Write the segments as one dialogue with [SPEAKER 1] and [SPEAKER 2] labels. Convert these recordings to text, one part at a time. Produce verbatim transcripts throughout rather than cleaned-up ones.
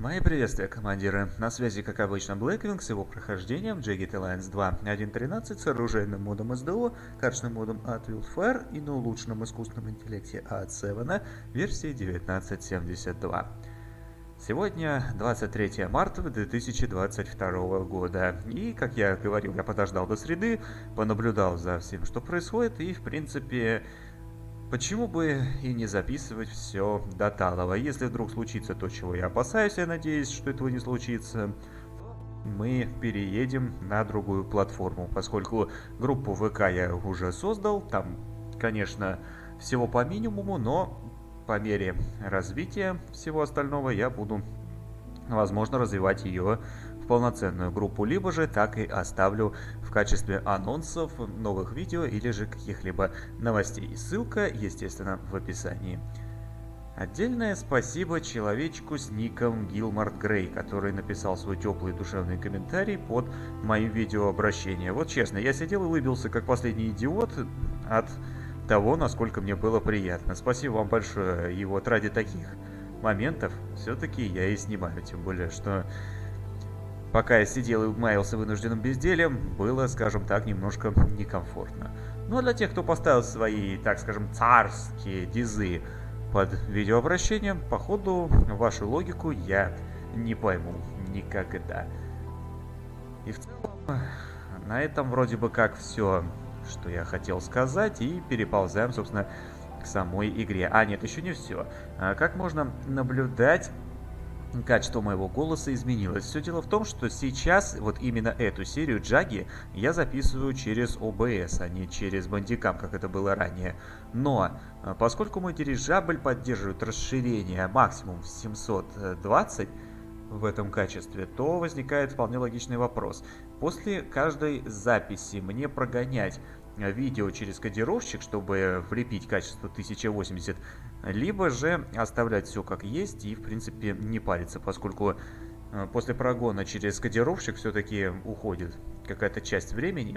[SPEAKER 1] Мои приветствия, командиры. На связи, как обычно, Blackwing с его прохождением Jagged Alliance два точка один точка тринадцать с оружейным модом эс дэ о, карточным модом от Wildfire и на улучшенном искусственном интеллекте от Seven версии девятнадцать семьдесят два. Сегодня двадцать третье марта две тысячи двадцать второго года, и, как я говорил, я подождал до среды, понаблюдал за всем, что происходит, и, в принципе, почему бы и не записывать все до талого. Если вдруг случится то, чего я опасаюсь, я надеюсь, что этого не случится, мы переедем на другую платформу, поскольку группу вэ ка я уже создал, там, конечно, всего по минимуму, но по мере развития всего остального я буду, возможно, развивать ее в полноценную группу, либо же так и оставлю в качестве анонсов новых видео или же каких-либо новостей. Ссылка, естественно, в описании. Отдельное спасибо человечку с ником Гилмарт Грей, который написал свой теплый душевный комментарий под моим видеообращением. Вот честно, я сидел и улыбился как последний идиот от того, насколько мне было приятно. Спасибо вам большое, и вот ради таких моментов все-таки я и снимаю, тем более, что пока я сидел и маялся вынужденным бездельем, было, скажем так, немножко некомфортно. Ну а для тех, кто поставил свои, так скажем, царские дизы под видеообращением, походу, вашу логику я не пойму никогда. И в целом, на этом вроде бы как все, что я хотел сказать, и переползаем, собственно, к самой игре. А, нет, еще не все. А, как можно наблюдать, качество моего голоса изменилось. Все дело в том, что сейчас, вот именно эту серию Джаги я записываю через о бэ эс, а не через Bandicam, как это было ранее. Но, поскольку мой дирижабль поддерживает расширение максимум в семьсот двадцать в этом качестве, то возникает вполне логичный вопрос. После каждой записи мне прогонять видео через кодировщик, чтобы влепить качество тысяча восемьдесят, либо же оставлять все как есть и, в принципе, не париться, поскольку после прогона через кодировщик все-таки уходит какая-то часть времени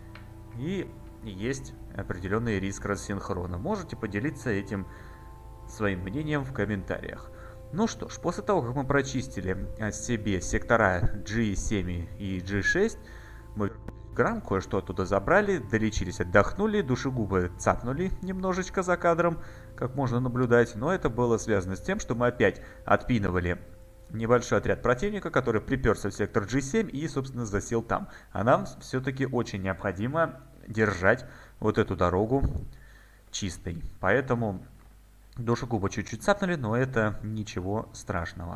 [SPEAKER 1] и есть определенный риск рассинхрона. Можете поделиться этим своим мнением в комментариях. Ну что ж, после того, как мы прочистили себе сектора джи семь и джи шесть, мы Грам, кое-что оттуда забрали, долечились, отдохнули, душегубы цапнули немножечко за кадром, как можно наблюдать, но это было связано с тем, что мы опять отпинывали небольшой отряд противника, который приперся в сектор джи семь и, собственно, засел там. А нам все-таки очень необходимо держать вот эту дорогу чистой. Поэтому душегубы чуть-чуть цапнули, но это ничего страшного.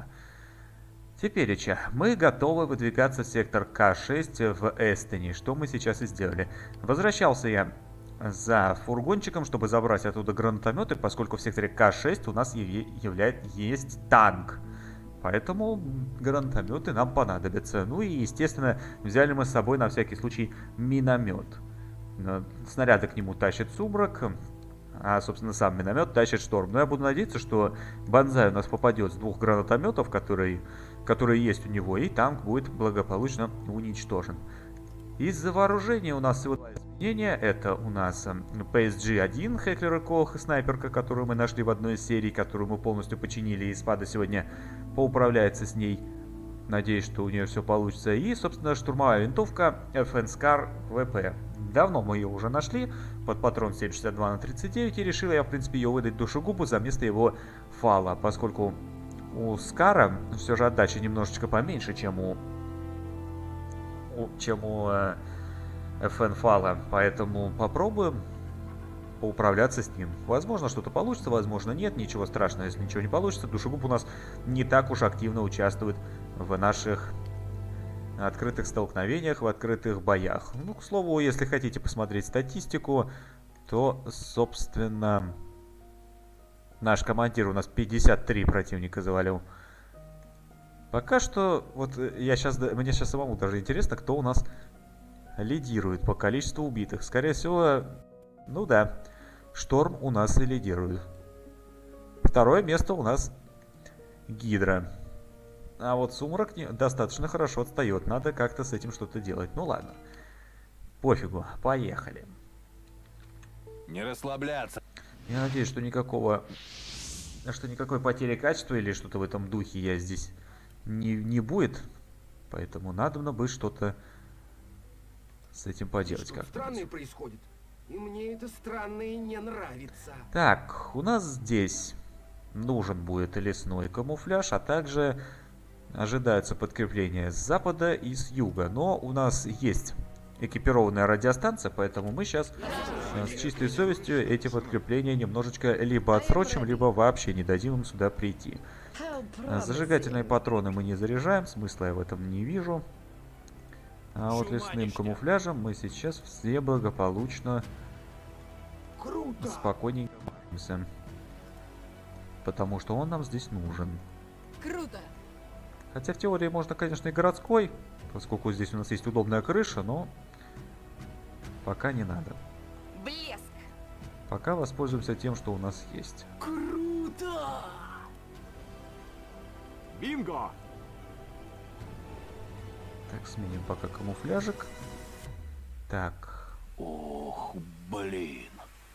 [SPEAKER 1] Тепереча, мы готовы выдвигаться в сектор ка шесть в Эстоне, что мы сейчас и сделали. Возвращался я за фургончиком, чтобы забрать оттуда гранатометы, поскольку в секторе ка шесть у нас являет, есть танк. Поэтому гранатометы нам понадобятся. Ну и, естественно, взяли мы с собой на всякий случай миномет. Снаряды к нему тащит Сумрак, а, собственно, сам миномет тащит Шторм. Но я буду надеяться, что Бонзай у нас попадет с двух гранатометов, которые... которые есть у него, и танк будет благополучно уничтожен. Из-за вооружения у нас всего два изменения. Это у нас пи эс джи один, Хеклер и Колх, и снайперка, которую мы нашли в одной из серий, которую мы полностью починили, и Спада сегодня поуправляется с ней. Надеюсь, что у нее все получится. И, собственно, штурмовая винтовка эф эн Scar ви пи. Давно мы ее уже нашли под патрон семь шестьдесят два на тридцать девять, и решил я, в принципе, ее выдать душегубу за место его фала, поскольку у Скара все же отдача немножечко поменьше, чем у, у чем у э, эф эн фала, поэтому попробуем поуправляться с ним. Возможно, что-то получится, возможно, нет, ничего страшного, если ничего не получится. Душегуб у нас не так уж активно участвует в наших открытых столкновениях, в открытых боях. Ну, к слову, если хотите посмотреть статистику, то, собственно, наш командир у нас пятьдесят три противника завалил. Пока что, вот я сейчас, мне сейчас самому даже интересно, кто у нас лидирует по количеству убитых. Скорее всего, ну да, Шторм у нас и лидирует. Второе место у нас Гидра. А вот Сумрак достаточно хорошо отстает. Надо как-то с этим что-то делать. Ну ладно. Пофигу. Поехали.
[SPEAKER 2] Не расслабляться.
[SPEAKER 1] Я надеюсь, что никакого... что никакой потери качества или что-то в этом духе я здесь не, не будет. Поэтому надо бы что-то с этим поделать
[SPEAKER 3] Что-то странное
[SPEAKER 1] как-нибудь.
[SPEAKER 3] происходит. И мне это странное не нравится.
[SPEAKER 1] Так, у нас здесь нужен будет лесной камуфляж, а также ожидаются подкрепления с запада и с юга. Но у нас есть экипированная радиостанция, поэтому мы сейчас с чистой совестью эти подкрепления немножечко либо отсрочим, либо вообще не дадим им сюда прийти. Зажигательные патроны мы не заряжаем, смысла я в этом не вижу. А вот лесным камуфляжем мы сейчас все благополучно,
[SPEAKER 3] Круто!
[SPEAKER 1] спокойненько боремся. Потому что он нам здесь нужен.
[SPEAKER 4] Круто!
[SPEAKER 1] Хотя в теории можно, конечно, и городской, поскольку здесь у нас есть удобная крыша, но пока не надо.
[SPEAKER 4] Блеск!
[SPEAKER 1] Пока воспользуемся тем, что у нас есть.
[SPEAKER 3] Круто!
[SPEAKER 5] Бинго!
[SPEAKER 1] Так, сменим пока камуфляжик. Так,
[SPEAKER 2] Ох, блин.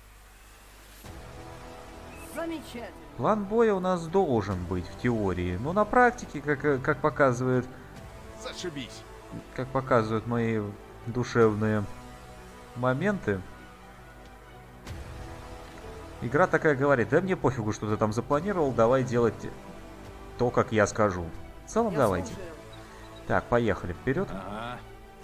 [SPEAKER 4] Замечательно!
[SPEAKER 1] план боя у нас должен быть в теории, но на практике, как, как показывает,
[SPEAKER 5] Зашибись!
[SPEAKER 1] как показывают мои душевные моменты, игра такая говорит: да мне пофигу, что ты там запланировал, давай делать то, как я скажу. В целом,
[SPEAKER 4] Я
[SPEAKER 1] давайте.
[SPEAKER 4] слушаю.
[SPEAKER 1] Так, поехали вперед.
[SPEAKER 2] Ага.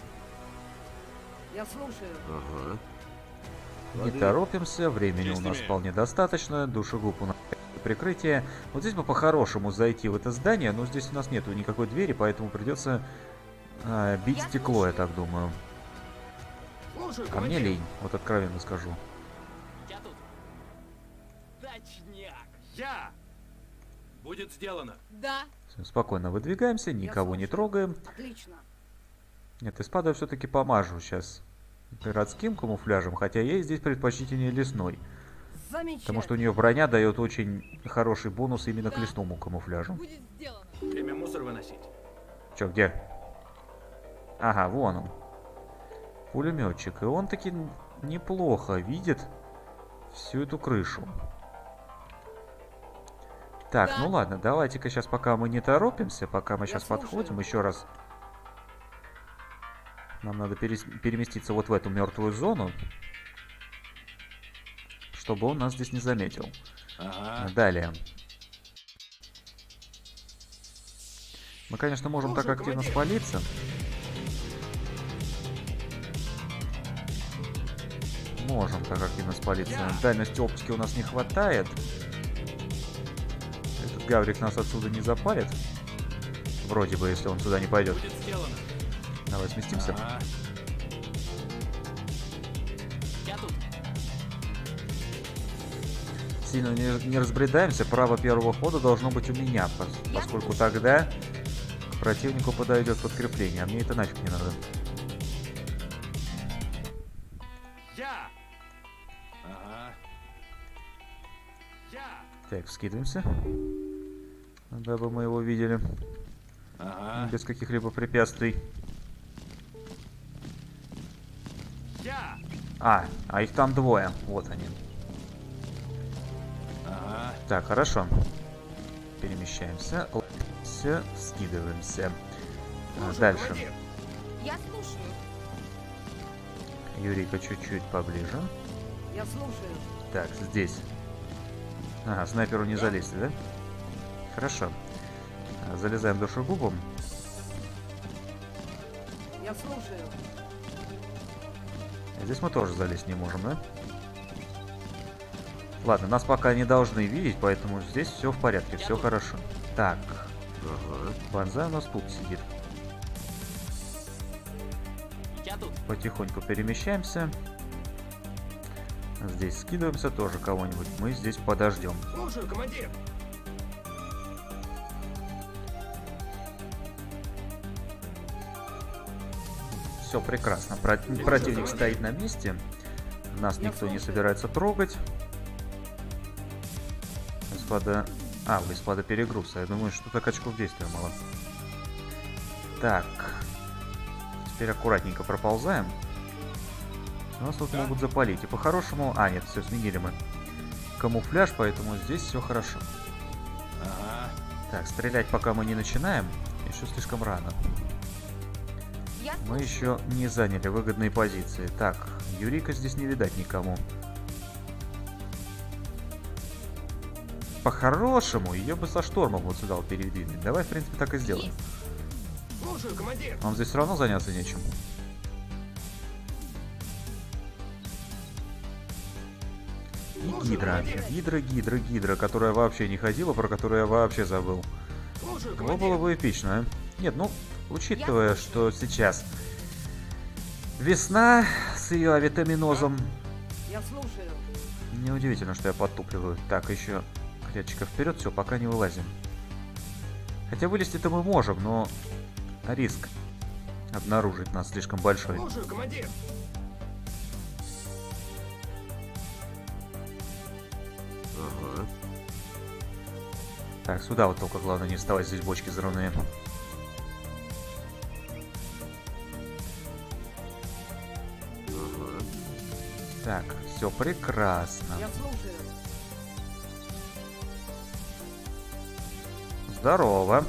[SPEAKER 4] Я слушаю.
[SPEAKER 5] Ага.
[SPEAKER 1] Не торопимся, времени у
[SPEAKER 5] Есть
[SPEAKER 1] нас
[SPEAKER 5] имею.
[SPEAKER 1] вполне достаточно, душегуб у нас прикрытие. Вот здесь бы по-хорошему зайти в это здание, но здесь у нас нету никакой двери, поэтому придется а, бить
[SPEAKER 4] Я
[SPEAKER 1] стекло, я
[SPEAKER 4] слушаю.
[SPEAKER 1] так думаю.
[SPEAKER 3] Слушай,
[SPEAKER 1] А мне
[SPEAKER 3] командир,
[SPEAKER 1] лень, вот откровенно скажу.
[SPEAKER 6] Я тут. Точняк.
[SPEAKER 5] Я! Будет сделано.
[SPEAKER 4] Да,
[SPEAKER 1] Всё, спокойно выдвигаемся, никого не
[SPEAKER 4] слушаю.
[SPEAKER 1] трогаем.
[SPEAKER 4] отлично.
[SPEAKER 1] Нет, испаду я все-таки помажу сейчас городским камуфляжем, хотя ей здесь предпочтительнее лесной.
[SPEAKER 4] Замечательно.
[SPEAKER 1] Потому что у нее броня дает очень хороший бонус именно к
[SPEAKER 4] Да.
[SPEAKER 1] лесному камуфляжу.
[SPEAKER 4] Будет сделано.
[SPEAKER 5] Время мусор выносить.
[SPEAKER 1] Че, где? Ага, вон он. Пулеметчик. И он таки неплохо видит всю эту крышу. Так,
[SPEAKER 4] Да.
[SPEAKER 1] ну ладно, давайте-ка сейчас, пока мы не торопимся, пока мы
[SPEAKER 4] Я
[SPEAKER 1] сейчас
[SPEAKER 4] слушаю.
[SPEAKER 1] подходим, еще раз. Нам надо перес- переместиться вот в эту мертвую зону, чтобы он нас здесь не заметил.
[SPEAKER 2] Ага.
[SPEAKER 1] Далее. Мы, конечно, можем так
[SPEAKER 3] Слушай,
[SPEAKER 1] активно
[SPEAKER 3] командир.
[SPEAKER 1] спалиться. Можем так активно спалиться.
[SPEAKER 5] Я.
[SPEAKER 1] Дальности оптики у нас не хватает. Этот гаврик нас отсюда не запалит. Вроде бы, если он сюда не пойдет.
[SPEAKER 5] Будет сделано.
[SPEAKER 1] Давай сместимся.
[SPEAKER 2] Ага.
[SPEAKER 6] Я тут.
[SPEAKER 1] Сильно не, не разбредаемся. Право первого хода должно быть у меня, пос-
[SPEAKER 4] Я
[SPEAKER 1] поскольку
[SPEAKER 4] слушаю.
[SPEAKER 1] тогда к противнику подойдет подкрепление. А мне это нафиг не надо.
[SPEAKER 5] Я!
[SPEAKER 2] Ага.
[SPEAKER 5] Я!
[SPEAKER 1] Так, вскидываемся. Дабы мы его видели.
[SPEAKER 2] Ага.
[SPEAKER 1] Без каких-либо препятствий.
[SPEAKER 5] Я!
[SPEAKER 1] А, а их там двое. Вот они.
[SPEAKER 2] Ага.
[SPEAKER 1] Так, хорошо. Перемещаемся. Ложимся, скидываемся. А,
[SPEAKER 3] слушай,
[SPEAKER 1] Дальше.
[SPEAKER 3] командир,
[SPEAKER 4] Я слушаю.
[SPEAKER 1] Юрийка чуть-чуть поближе.
[SPEAKER 4] Я слушаю.
[SPEAKER 1] Так, здесь. Ага, снайперу не залезть, да? Хорошо. А, Залезаем душегубом.
[SPEAKER 4] Я слушаю.
[SPEAKER 1] Здесь мы тоже залезть не можем, да? Ладно, нас пока не должны видеть, поэтому здесь все в порядке, все хорошо. Так. Банзай у нас тут сидит.
[SPEAKER 6] Я тут.
[SPEAKER 1] Потихоньку перемещаемся. Здесь скидываемся тоже кого-нибудь. Мы здесь подождем.
[SPEAKER 3] слушаю, командир.
[SPEAKER 1] Все прекрасно. Про- Противник стоит на месте. Нас никто не собирается трогать. Господа... А, у господа перегруза. Я думаю, что так очков действия мало. Так. Теперь аккуратненько проползаем. Нас тут могут запалить. И по-хорошему... А, нет, все, сменили мы. Камуфляж, поэтому здесь все хорошо.
[SPEAKER 2] Ага.
[SPEAKER 1] Так, стрелять пока мы не начинаем. Еще слишком рано.
[SPEAKER 4] Я
[SPEAKER 1] Мы
[SPEAKER 4] слушаю.
[SPEAKER 1] еще не заняли выгодные позиции. Так, Юрика здесь не видать никому. По-хорошему, ее бы со штормом вот сюда вот передвинуть. Давай, в принципе, так и сделаем.
[SPEAKER 4] Есть.
[SPEAKER 3] Слушаю, командир.
[SPEAKER 1] Нам здесь все равно заняться нечем. И гидра. Гидра, гидра, гидра, которая вообще не ходила, про которую я вообще забыл.
[SPEAKER 3] Слушаю,
[SPEAKER 1] Его
[SPEAKER 3] командир.
[SPEAKER 1] было бы эпично, а? Нет, ну, учитывая, что сейчас весна с ее авитаминозом,
[SPEAKER 4] Я слушаю.
[SPEAKER 1] неудивительно, что я подтупливаю. Так, еще клетчика вперед, все, пока не вылазим. Хотя вылезти-то мы можем, но риск обнаружить нас слишком большой.
[SPEAKER 3] Слушаю, командир.
[SPEAKER 1] Так, сюда вот только главное не вставать, здесь бочки взрывные. Так, все прекрасно.
[SPEAKER 4] Я слушаю.
[SPEAKER 1] Здорово.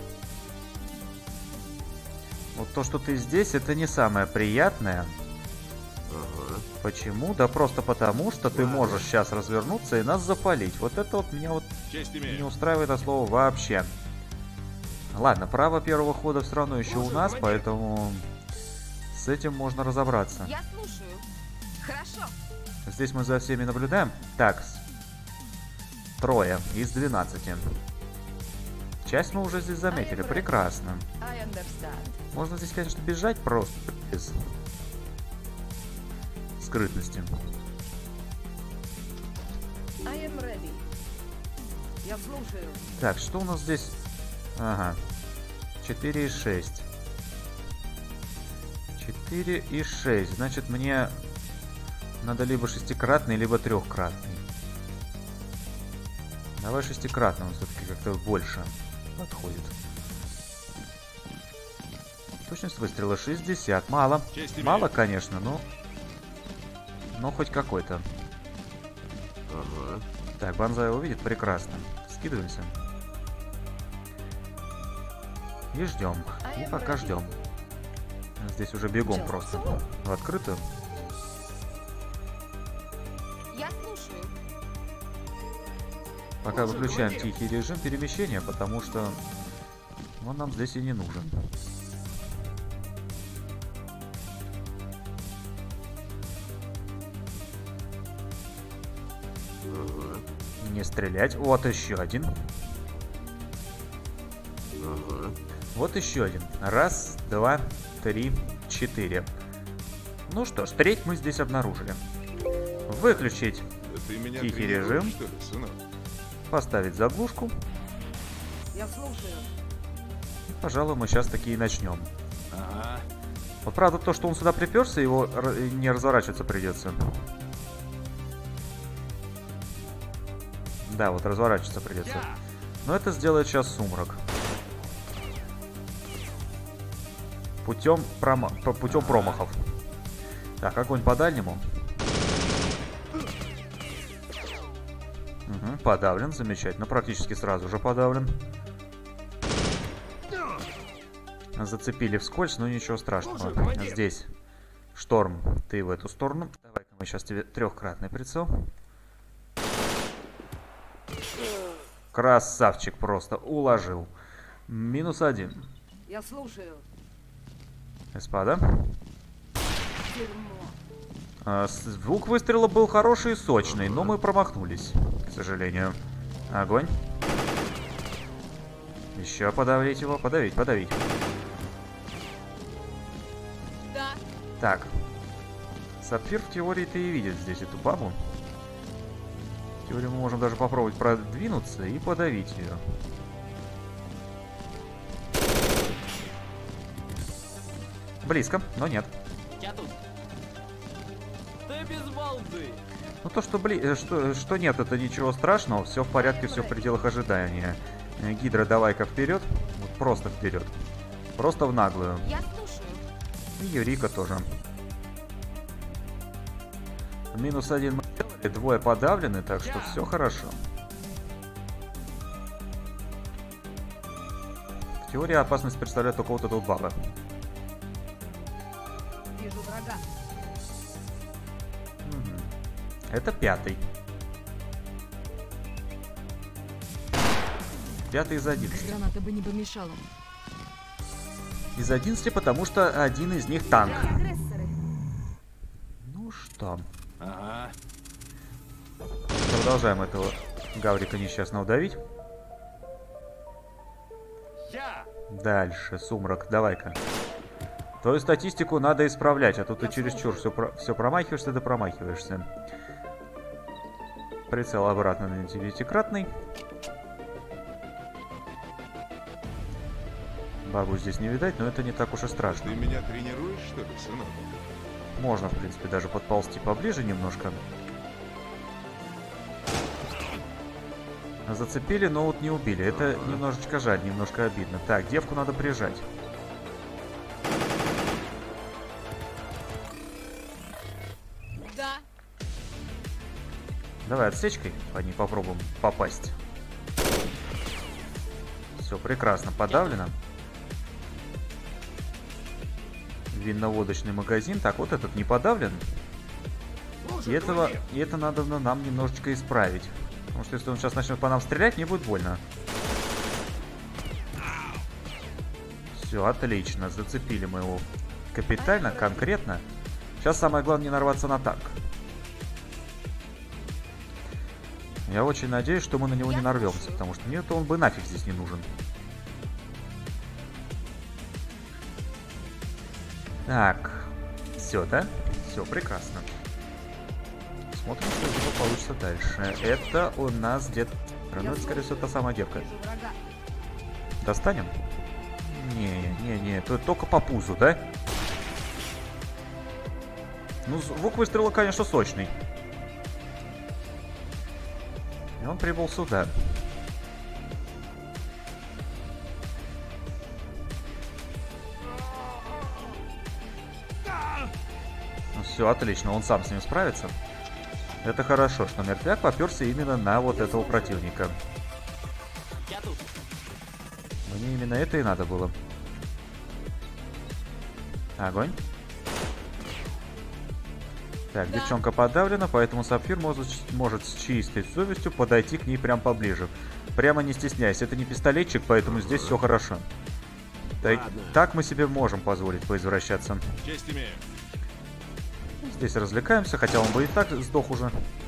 [SPEAKER 1] Вот то, что ты здесь, это не самое приятное. Почему? Да просто потому, что ты можешь сейчас развернуться и нас запалить. Вот это вот меня вот
[SPEAKER 2] Честь
[SPEAKER 1] не
[SPEAKER 2] имею.
[SPEAKER 1] устраивает это слово вообще. Ладно, право первого хода все равно еще у нас, поэтому с этим можно разобраться.
[SPEAKER 4] Я слушаю. Хорошо.
[SPEAKER 1] Здесь мы за всеми наблюдаем. Так, с- трое из двенадцати. Часть мы уже здесь заметили. Прекрасно.
[SPEAKER 4] I understand.
[SPEAKER 1] Можно здесь, конечно, бежать просто без скрытности.
[SPEAKER 4] I am ready. Я слушаю.
[SPEAKER 1] Так, что у нас здесь? Ага. четыре и шесть. четыре и шесть. Значит, мне надо либо шестикратный, либо трехкратный. Давай шестикратный, он все-таки как-то больше подходит. Точность выстрела шестьдесят. Мало.
[SPEAKER 2] Честь имею.
[SPEAKER 1] Мало, конечно, но... Но хоть какой-то. Так, Банзай увидит. Прекрасно. Скидываемся. И ждем. И пока ждем. Здесь уже бегом просто. В открытую.
[SPEAKER 4] Я слушаю.
[SPEAKER 1] Пока выключаем тихий режим перемещения, потому что он нам здесь и не нужен. Не стрелять. Вот еще один. Вот еще один. Раз, два, три, четыре. Ну что ж, треть мы здесь обнаружили. Выключить.
[SPEAKER 2] Да ты меня
[SPEAKER 1] Тихий
[SPEAKER 2] тренируешь,
[SPEAKER 1] режим.
[SPEAKER 2] что ли, сынок?
[SPEAKER 1] Поставить заглушку.
[SPEAKER 4] Я слушаю.
[SPEAKER 1] Пожалуй, мы сейчас таки и начнем.
[SPEAKER 2] Ага.
[SPEAKER 1] Вот правда то, что он сюда приперся, его р- не разворачиваться придется. Да, вот разворачиваться придется.
[SPEAKER 5] Я.
[SPEAKER 1] Но это сделает сейчас сумрак. Путем, прома... по- путем промахов. Так, огонь по дальнему. Угу, подавлен, замечательно. Практически сразу же подавлен. Зацепили вскользь, но ничего страшного.
[SPEAKER 3] Слушаю, командир.
[SPEAKER 1] Здесь шторм, ты в эту сторону. Давай-ка мы сейчас тебе трехкратный прицел. Красавчик просто, уложил. Минус один.
[SPEAKER 4] Я слушаю.
[SPEAKER 1] Господа.
[SPEAKER 4] Дерьмо.
[SPEAKER 1] А, с- Звук выстрела был хороший и сочный, но мы промахнулись, к сожалению. Огонь. Еще подавить его, подавить, подавить.
[SPEAKER 4] Да.
[SPEAKER 1] Так. Сапфир в теории-то и видит здесь эту бабу. В теории мы можем даже попробовать продвинуться и подавить ее. Близко, но нет.
[SPEAKER 6] Я тут. Ты без балды.
[SPEAKER 1] Ну то, что, бли... э, что, что нет, это ничего страшного, все в порядке, все в пределах ожидания. Э, Гидра, давай-ка вперед, вот просто вперед. Просто в наглую.
[SPEAKER 4] Я слушаю.
[SPEAKER 1] И Юрика тоже. Минус один мы сделали, двое подавлены, так что все хорошо. В теории опасность представляет только вот эта вот баба.
[SPEAKER 4] Вижу врага.
[SPEAKER 1] Мгм. Это пятый. Пятый из одиннадцати.
[SPEAKER 4] Граната бы не помешала.
[SPEAKER 1] Из одиннадцати, потому что один из них танк.
[SPEAKER 4] Агрессоры.
[SPEAKER 1] Ну что,
[SPEAKER 2] Ага.
[SPEAKER 1] продолжаем этого гаврика несчастного давить.
[SPEAKER 5] Я!
[SPEAKER 1] Дальше, Сумрак, давай-ка. Твою статистику надо исправлять, а то ты
[SPEAKER 4] Я
[SPEAKER 1] чересчур все, про... все промахиваешься, да промахиваешься. Прицел обратно на девятикратный. Бабу здесь не видать, но это не так уж и страшно.
[SPEAKER 7] Ты меня тренируешь, что ли, сынок?
[SPEAKER 1] Можно, в принципе, даже подползти поближе немножко. Зацепили, но вот не убили. Это немножечко жаль, немножко обидно. Так, девку надо прижать.
[SPEAKER 4] Да.
[SPEAKER 1] Давай отсечкой по ней попробуем попасть. Все, прекрасно, подавлено. Винно-водочный магазин. Так, вот этот не подавлен. И, этого, и это надо нам немножечко исправить. Потому что если он сейчас начнет по нам стрелять, мне будет больно. Все, отлично. Зацепили мы его капитально, конкретно. Сейчас самое главное не нарваться на танк. Я очень надеюсь, что мы на него не нарвемся, потому что мне-то он бы нафиг здесь не нужен. Так, все, да? Все, прекрасно. Смотрим, что из него получится дальше. Это у нас где-то... Ну, это, скорее всего, та самая девка.
[SPEAKER 4] Вижу врага.
[SPEAKER 1] Достанем? Не-не-не, это только по пузу, да? Ну, звук выстрела, конечно, сочный. И он прибыл сюда. Ну, все, отлично, он сам с ним справится. Это хорошо, что мертвяк поперся именно на вот этого противника.
[SPEAKER 6] Я тут.
[SPEAKER 1] Мне именно это и надо было. Огонь. Так,
[SPEAKER 4] Да.
[SPEAKER 1] девчонка подавлена, поэтому Сапфир может, может с чистой совестью подойти к ней прям поближе. Прямо не стесняясь, это не пистолетчик, поэтому здесь все хорошо. Так, так мы себе можем позволить поизвращаться.
[SPEAKER 7] Честь имею.
[SPEAKER 1] Здесь развлекаемся, хотя он бы и так сдох уже.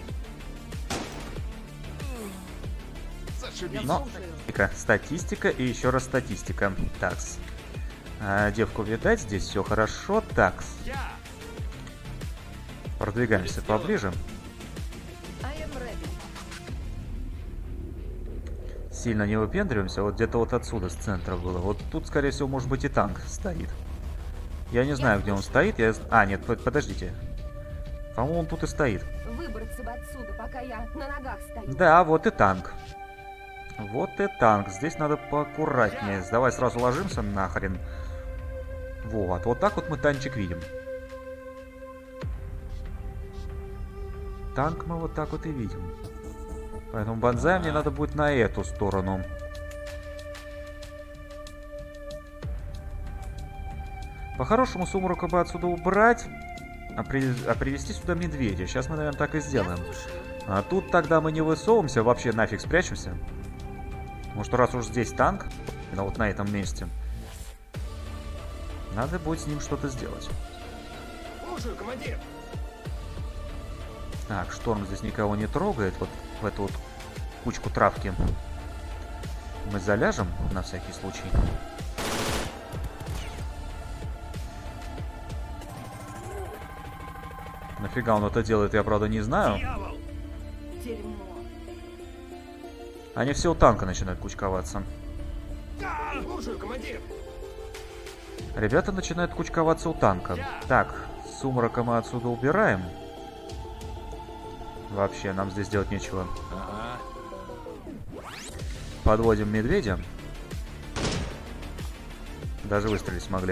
[SPEAKER 7] Зашибись.
[SPEAKER 4] Я
[SPEAKER 1] Но
[SPEAKER 4] слушаю.
[SPEAKER 1] статистика, статистика и еще раз статистика. Такс. А, девку видать, здесь все хорошо. Такс.
[SPEAKER 5] Я!
[SPEAKER 1] Продвигаемся поближе.
[SPEAKER 4] I am ready.
[SPEAKER 1] Сильно не выпендриваемся. Вот где-то вот отсюда, с центра было. Вот тут, скорее всего, может быть и танк стоит. Я не знаю, где он стоит. Я... А, нет, под- подождите. По-моему, он тут и стоит.
[SPEAKER 4] Выбраться бы отсюда, пока я на ногах стою.
[SPEAKER 1] Да, вот и танк. Вот и танк. Здесь надо поаккуратнее. Давай сразу ложимся нахрен. Вот. Вот так вот мы танчик видим. Танк мы вот так вот и видим. Поэтому банзай мне надо будет на эту сторону. По-хорошему Сумрака бы отсюда убрать, а, при... а привести сюда медведя. Сейчас мы, наверное, так и сделаем.
[SPEAKER 4] Я слушаю.
[SPEAKER 1] А тут тогда мы не высовываемся, вообще нафиг спрячемся. Потому что раз уж здесь танк, ну вот на этом месте, надо будет с ним что-то сделать.
[SPEAKER 3] Слушаю, командир.
[SPEAKER 1] Так, Шторм здесь никого не трогает, вот в эту вот кучку травки. Мы заляжем на всякий случай. Нафига он это делает, я правда не знаю.
[SPEAKER 5] Дьявол!
[SPEAKER 4] Дерьмо.
[SPEAKER 1] Они все у танка начинают кучковаться.
[SPEAKER 3] Слушаю, командир.
[SPEAKER 1] Ребята начинают кучковаться у танка. Так, Сумрака мы отсюда убираем. Вообще, нам здесь делать нечего.
[SPEAKER 2] Ага.
[SPEAKER 1] Подводим медведя. Даже выстрелить смогли.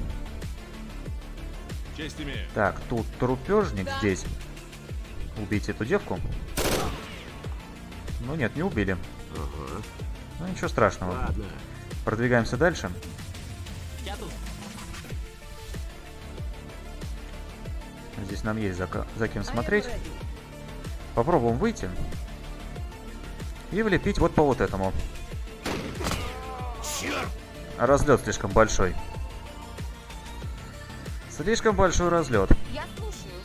[SPEAKER 7] Честь имею.
[SPEAKER 1] Так, тут трупежник
[SPEAKER 4] Да.
[SPEAKER 1] здесь. Убить эту девку. Ну нет, не убили. Ну ничего страшного.
[SPEAKER 2] Ладно.
[SPEAKER 1] Продвигаемся дальше.
[SPEAKER 6] Я тут.
[SPEAKER 1] Здесь нам есть за, ка- за кем смотреть.
[SPEAKER 4] I am ready.
[SPEAKER 1] Попробуем выйти. И влепить вот по вот этому. Разлет слишком большой. Слишком большой разлет.
[SPEAKER 4] Я слушаю.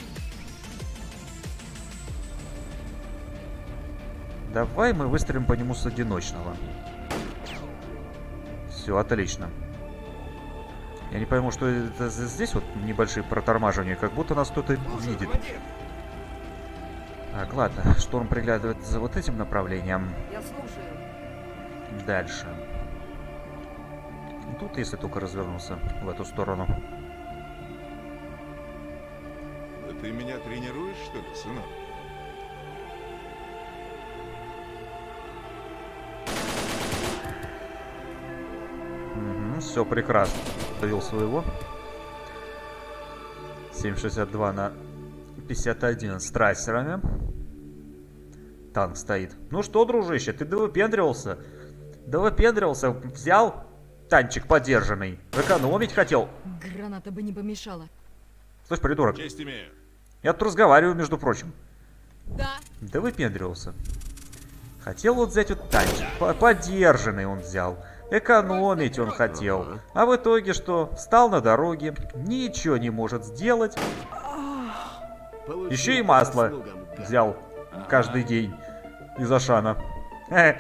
[SPEAKER 1] Давай мы выстрелим по нему с одиночного. Все, отлично. Я не пойму, что это за- здесь вот небольшие протормаживания, как будто нас кто-то
[SPEAKER 3] Слушаю,
[SPEAKER 1] видит.
[SPEAKER 3] командир.
[SPEAKER 1] Так, ладно, Шторм приглядывает за вот этим направлением.
[SPEAKER 4] Я слушаю.
[SPEAKER 1] Дальше. Тут, если только развернулся в эту сторону.
[SPEAKER 7] Да ты меня тренируешь, что ли, сынок?
[SPEAKER 1] Угу, все прекрасно. Довел своего. семь шестьдесят два на пятьдесят один с трассерами. Танк стоит. Ну что, дружище, ты довыпендривался? Довыпендривался, взял танчик подержанный. Экономить хотел.
[SPEAKER 4] Граната бы не помешала.
[SPEAKER 1] Слышь, придурок,
[SPEAKER 7] Честь имею.
[SPEAKER 1] я тут разговариваю, между прочим.
[SPEAKER 4] Да.
[SPEAKER 1] Да выпендривался. Хотел вот взять вот танчик. По- Подержанный он взял. Экономить он хотел. А в итоге что? Встал на дороге. Ничего не может сделать. Еще и масло взял каждый день из Ашана. Э.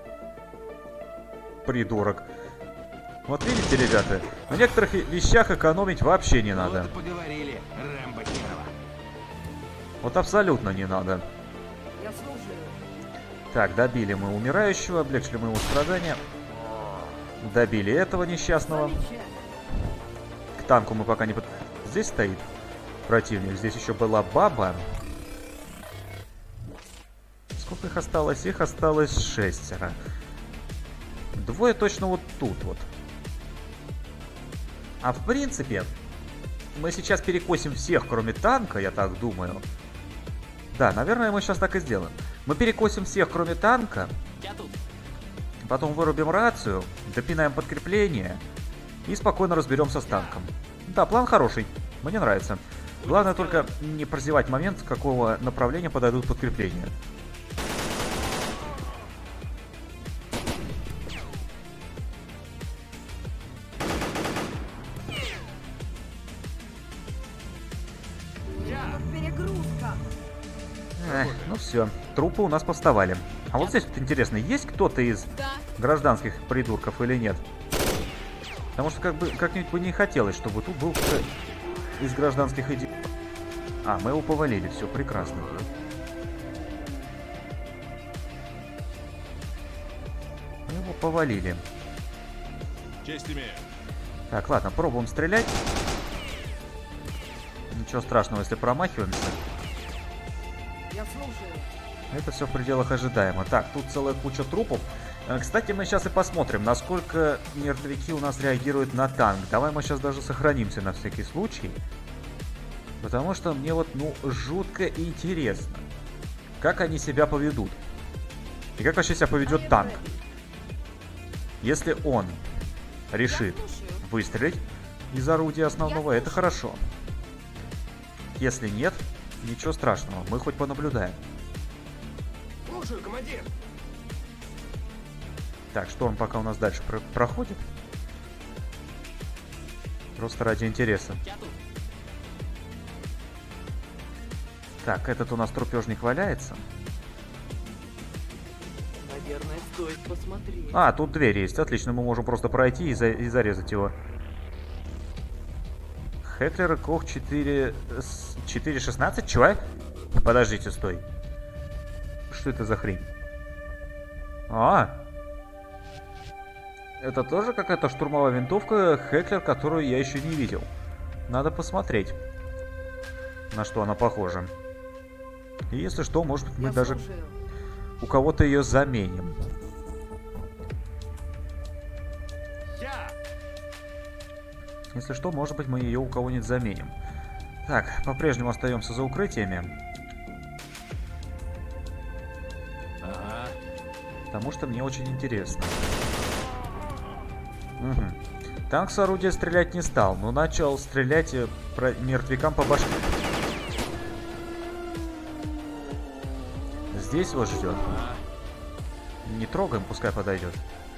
[SPEAKER 1] Придурок. Вот видите, ребята, в некоторых и- вещах экономить вообще не надо.
[SPEAKER 2] Вот и поговорили, Рэмбо Херова.
[SPEAKER 1] Вот абсолютно не надо.
[SPEAKER 4] Я слушаю.
[SPEAKER 1] Так, добили мы умирающего, облегчили мы его страдания. Добили этого несчастного.
[SPEAKER 4] Замечательно.
[SPEAKER 1] К танку мы пока не под... Здесь стоит противник. Здесь еще была баба. Сколько их осталось? Их осталось шестеро. Двое точно вот тут вот. А в принципе, мы сейчас перекосим всех, кроме танка, я так думаю. Да, наверное, мы сейчас так и сделаем. Мы перекосим всех, кроме танка.
[SPEAKER 6] Я тут.
[SPEAKER 1] Потом вырубим рацию, допинаем подкрепление и спокойно разберемся с танком. Да, план хороший. Мне нравится. Главное только не прозевать момент, с какого направления подойдут подкрепления.
[SPEAKER 4] Перегрузка.
[SPEAKER 1] Эх, ну все, трупы у нас поставали. А вот здесь вот интересно, есть кто-то из
[SPEAKER 4] Да.
[SPEAKER 1] гражданских придурков или нет? Потому что как бы как-нибудь бы не хотелось, чтобы тут был кто-то из гражданских иди... А, мы его повалили, все прекрасно. Мы его повалили.
[SPEAKER 7] Честь имею.
[SPEAKER 1] Так, ладно, пробуем стрелять. Ничего страшного, если промахиваемся.
[SPEAKER 4] Я слушаю.
[SPEAKER 1] Это все в пределах ожидаемо. Так, тут целая куча трупов. Э, Кстати, мы сейчас и посмотрим, насколько мертвяки у нас реагируют на танк. Давай мы сейчас даже сохранимся на всякий случай. Потому что мне вот, ну, жутко интересно, как они себя поведут. И как вообще себя поведет танк. Если он решит выстрелить из орудия основного, это хорошо. Если нет, ничего страшного, мы хоть понаблюдаем.
[SPEAKER 3] Слушаю, командир.
[SPEAKER 1] Так, Шторм пока у нас дальше про- проходит. Просто ради интереса.
[SPEAKER 6] Я тут.
[SPEAKER 1] Так, этот у нас трупежник валяется.
[SPEAKER 6] Наверное, стоит посмотреть.
[SPEAKER 1] А, тут дверь есть. Отлично, мы можем просто пройти и, за- и зарезать его. Хеклер и Кох четыре... с- четыре шестнадцать? Чего? Подождите, стой. Что это за хрень? А! Это тоже какая-то штурмовая винтовка Хеклер, которую я еще не видел. Надо посмотреть, на что она похожа. И если что, может быть, мы
[SPEAKER 4] Я
[SPEAKER 1] даже
[SPEAKER 4] слушаю.
[SPEAKER 1] у кого-то ее заменим.
[SPEAKER 5] Я!
[SPEAKER 1] Если что, может быть, мы ее у кого-нибудь заменим. Так, по-прежнему остаемся за укрытиями,
[SPEAKER 2] Ага.
[SPEAKER 1] потому что мне очень интересно. Угу. Танк с орудия стрелять не стал, но начал стрелять э, про- мертвякам по башке. Здесь вот ждет. Не трогаем, пускай подойдет.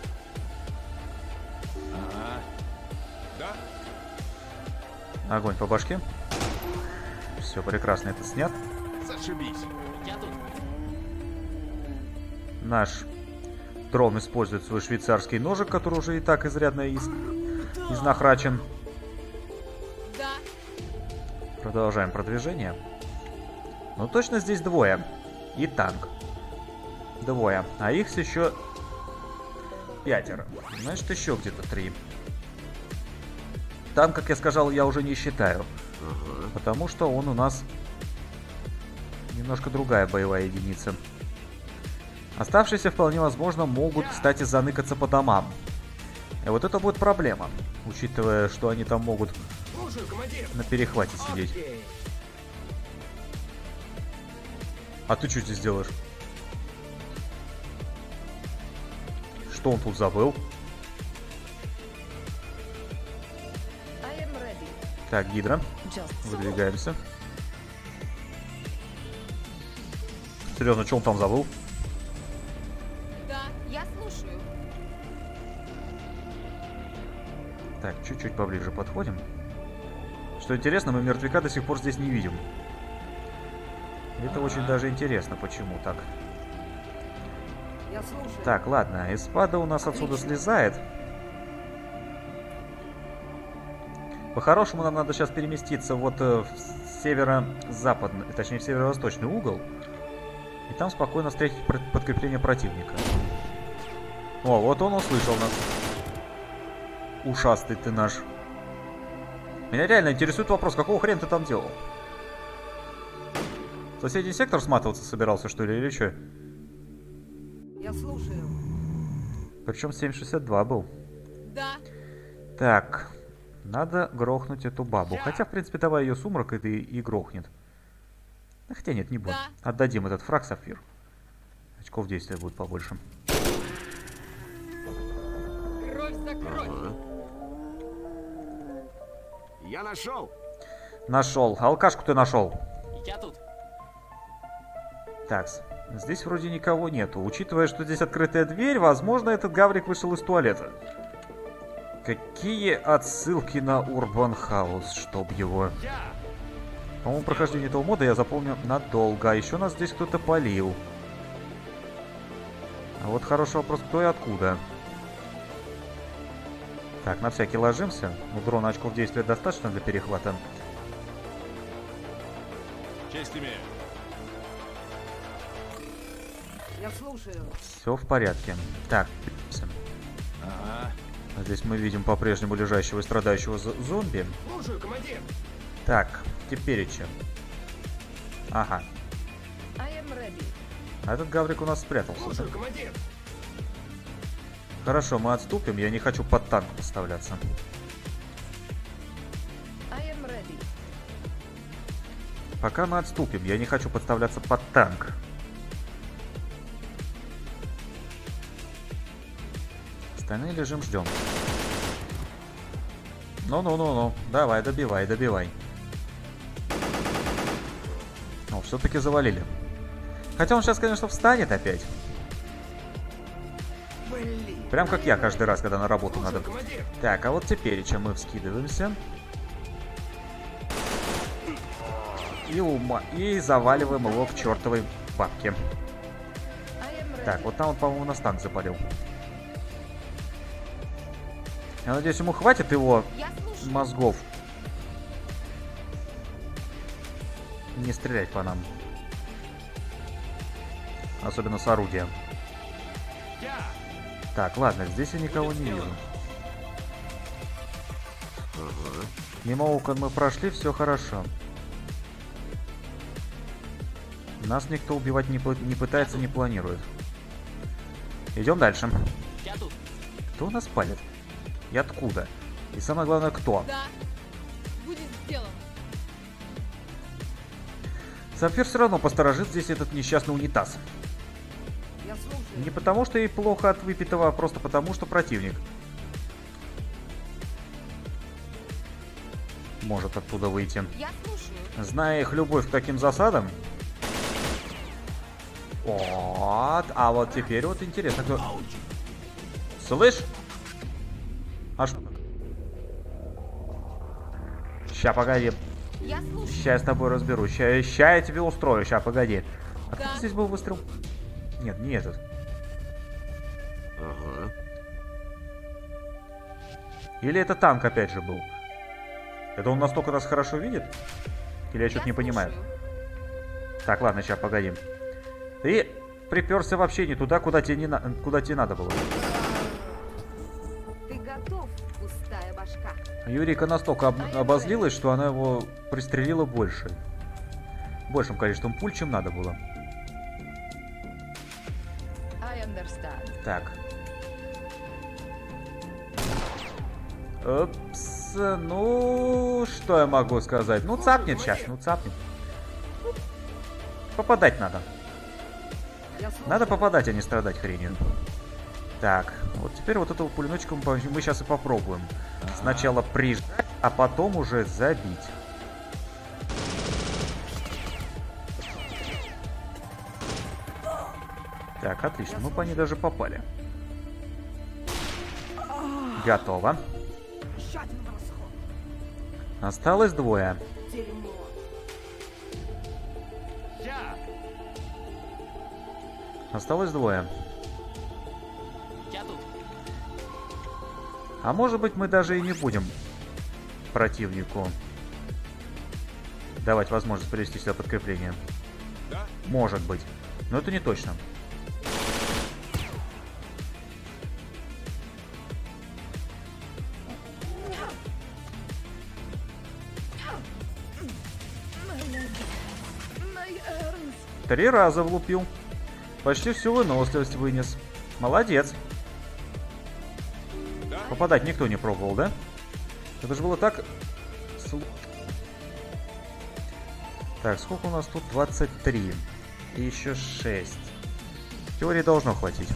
[SPEAKER 5] Ага.
[SPEAKER 7] Да?
[SPEAKER 1] Огонь по башке. Все, прекрасно, это снят.
[SPEAKER 7] Зашибись.
[SPEAKER 6] Я тут.
[SPEAKER 1] Наш дрон использует свой швейцарский ножик, который уже и так изрядно из... изнахрачен.
[SPEAKER 4] Да.
[SPEAKER 1] Продолжаем продвижение. Ну точно здесь двое. И танк. Двое. А их еще пятеро. Значит, еще где-то три. Танк, как я сказал, я уже не считаю. Потому что он у нас немножко другая боевая единица. Оставшиеся, вполне возможно, могут, кстати, заныкаться по домам. И вот это будет проблема. Учитывая, что они там могут
[SPEAKER 3] Слушаю, командир.
[SPEAKER 1] на перехвате сидеть.
[SPEAKER 3] Окей.
[SPEAKER 1] А ты что здесь делаешь? Что он тут забыл?
[SPEAKER 4] I am ready.
[SPEAKER 1] Так, Гидра.
[SPEAKER 4] Just so.
[SPEAKER 1] Выдвигаемся. Серьезно, что он там забыл?
[SPEAKER 4] Да, я слушаю.
[SPEAKER 1] Так, чуть-чуть поближе подходим. Что интересно, мы мертвяка до сих пор здесь не видим. Это очень даже интересно, почему так.
[SPEAKER 4] Я слушаю.
[SPEAKER 1] Так, ладно, эспада у нас отсюда слезает. По-хорошему нам надо сейчас переместиться вот э, в северо-западный, точнее в северо-восточный угол. И там спокойно встретить пр- подкрепление противника. О, вот он услышал нас. Ушастый ты наш. Меня реально интересует вопрос, какого хрена ты там делал? В соседний сектор сматываться собирался, что ли, или что?
[SPEAKER 4] Я слушаю.
[SPEAKER 1] Причем семь шестьдесят два был.
[SPEAKER 4] Да.
[SPEAKER 1] Так, надо грохнуть эту бабу. Хотя, в принципе, давай ее сумрак и, и грохнет. А хотя нет, не будем.
[SPEAKER 4] Да.
[SPEAKER 1] Отдадим этот фраг сапфир. Очков действия будет побольше.
[SPEAKER 4] Кровь за кровь.
[SPEAKER 3] Я нашел.
[SPEAKER 1] Нашел. Алкашку ты нашел.
[SPEAKER 6] Я тут.
[SPEAKER 1] Так, здесь вроде никого нету. Учитывая, что здесь открытая дверь, возможно, этот гаврик вышел из туалета. Какие отсылки на Урбан Хаус, чтоб его. По-моему, прохождение этого мода я запомню надолго. А еще нас здесь кто-то полил. А вот хороший вопрос, кто и откуда. Так, на всякий ложимся. У дрона очков действия достаточно для перехвата.
[SPEAKER 7] Честь имею.
[SPEAKER 4] Я слушаю.
[SPEAKER 1] Все в порядке. Так,
[SPEAKER 5] Ага.
[SPEAKER 1] здесь мы видим по-прежнему лежащего и страдающего з- зомби.
[SPEAKER 3] Слушаю, командир.
[SPEAKER 1] Так, теперь чем? Ага.
[SPEAKER 4] I am ready.
[SPEAKER 1] А этот гаврик у нас спрятался. Да?
[SPEAKER 3] Слушаю, командир.
[SPEAKER 1] Хорошо, мы отступим. Я не хочу под танк поставляться.
[SPEAKER 4] I am ready.
[SPEAKER 1] Пока мы отступим. Я не хочу подставляться под танк. Остальные лежим, ждем. Ну-ну-ну-ну. Давай, добивай, добивай. О, все-таки завалили. Хотя он сейчас, конечно, встанет опять.
[SPEAKER 3] Блин.
[SPEAKER 1] Прям как я каждый раз, когда на работу
[SPEAKER 3] Слушаю,
[SPEAKER 1] надо.
[SPEAKER 3] командир.
[SPEAKER 1] Так, а вот теперь, чем мы вскидываемся. И, ума... и заваливаем его к чертовой бабке.
[SPEAKER 4] I am ready.
[SPEAKER 1] Так, вот там, вот, по-моему, нас танк запалил. Я надеюсь, ему хватит его
[SPEAKER 4] Я слушаю.
[SPEAKER 1] мозгов не стрелять по нам. Особенно с орудия.
[SPEAKER 5] Я.
[SPEAKER 1] Так, ладно, здесь я никого не вижу. Мимо окон мы прошли, все хорошо. Нас никто убивать не, пла- не пытается, не планирует. Идем дальше.
[SPEAKER 6] Я тут.
[SPEAKER 1] Кто нас палит? И откуда? И самое главное, кто?
[SPEAKER 4] Да. Будет сделано.
[SPEAKER 1] Сапфир все равно посторожит здесь этот несчастный унитаз.
[SPEAKER 4] Я слушаю.
[SPEAKER 1] Не потому, что ей плохо от выпитого, а просто потому, что противник. может оттуда выйти.
[SPEAKER 4] Я слушаю.
[SPEAKER 1] Зная их любовь к таким засадам. Вот. А вот теперь вот интересно, кто... Слышь? А что? Ща, погоди.
[SPEAKER 4] Я слушаю.
[SPEAKER 1] Ща я с тобой разберусь. Ща, ща я тебе устрою. Ща, погоди. А
[SPEAKER 4] Да.
[SPEAKER 1] как здесь был выстрел? Нет, не этот.
[SPEAKER 7] Ага.
[SPEAKER 1] Или это танк опять же был? Это он настолько нас хорошо видит? Или я что-то не понимаю? Так, ладно, сейчас, погоди. Ты приперся вообще не туда, куда тебе, не на... куда тебе надо было.
[SPEAKER 4] Ты готов, пустая башка?
[SPEAKER 1] Юрика настолько об... обозлилась, что она его пристрелила больше. Большим количеством пуль, чем надо было.
[SPEAKER 4] I understand.
[SPEAKER 1] Так. Опс, ну, что я могу сказать? Ну, цапнет сейчас, ну, цапнет. Попадать надо.
[SPEAKER 3] Я слушаю.
[SPEAKER 1] Надо попадать, а не страдать хренью. Так, вот теперь вот этого пулеметчика мы мы сейчас и попробуем. Сначала прижать, а потом уже забить. Так, отлично, мы по ней даже попали. Готово.
[SPEAKER 3] Еще один расход.
[SPEAKER 1] Осталось двое.
[SPEAKER 3] Дерьмо.
[SPEAKER 5] Я!
[SPEAKER 1] Осталось двое.
[SPEAKER 6] Я тут.
[SPEAKER 1] А может быть, мы даже и не будем противнику давать возможность привести сюда подкрепление.
[SPEAKER 7] Да?
[SPEAKER 1] Может быть. Но это не точно.
[SPEAKER 4] My arms.
[SPEAKER 1] Три раза влупил. Почти всю выносливость вынес. Молодец. Попадать никто не пробовал, да? Это же было так... сло- Так, сколько у нас тут? двадцать три. И еще шесть. В теории должно хватить.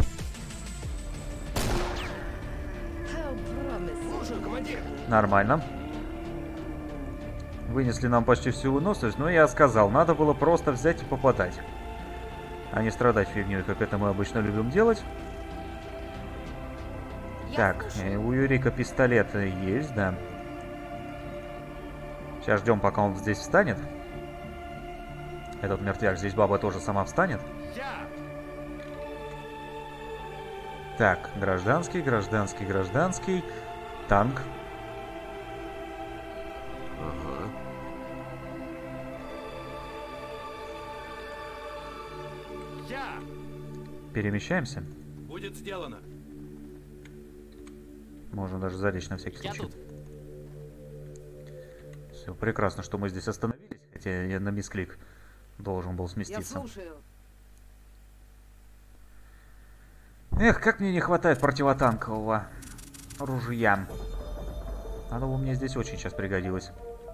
[SPEAKER 4] How promising.
[SPEAKER 3] Слушаю, командир.
[SPEAKER 1] Нормально. Вынесли нам почти всю выносливость, но я сказал, надо было просто взять и попадать. А не страдать фигней, как это мы обычно любим делать.
[SPEAKER 4] Я
[SPEAKER 1] Так,
[SPEAKER 4] слушаю.
[SPEAKER 1] э, у Юрика пистолет есть, да. Сейчас ждем, пока он здесь встанет. Этот мертвяк, здесь баба тоже сама встанет.
[SPEAKER 5] Я!
[SPEAKER 1] Так, гражданский, гражданский, гражданский. Танк.
[SPEAKER 7] Ага.
[SPEAKER 5] Я!
[SPEAKER 1] Перемещаемся.
[SPEAKER 5] Будет сделано.
[SPEAKER 1] Можно даже залечь на всякий
[SPEAKER 6] Я
[SPEAKER 1] случай.
[SPEAKER 6] тут.
[SPEAKER 1] Все, прекрасно, что мы здесь остановились. Хотя я на мисклик должен был
[SPEAKER 3] Я
[SPEAKER 1] сместиться.
[SPEAKER 3] слушаю.
[SPEAKER 1] Эх, как мне не хватает противотанкового ружья. Оно бы мне здесь очень сейчас пригодилось.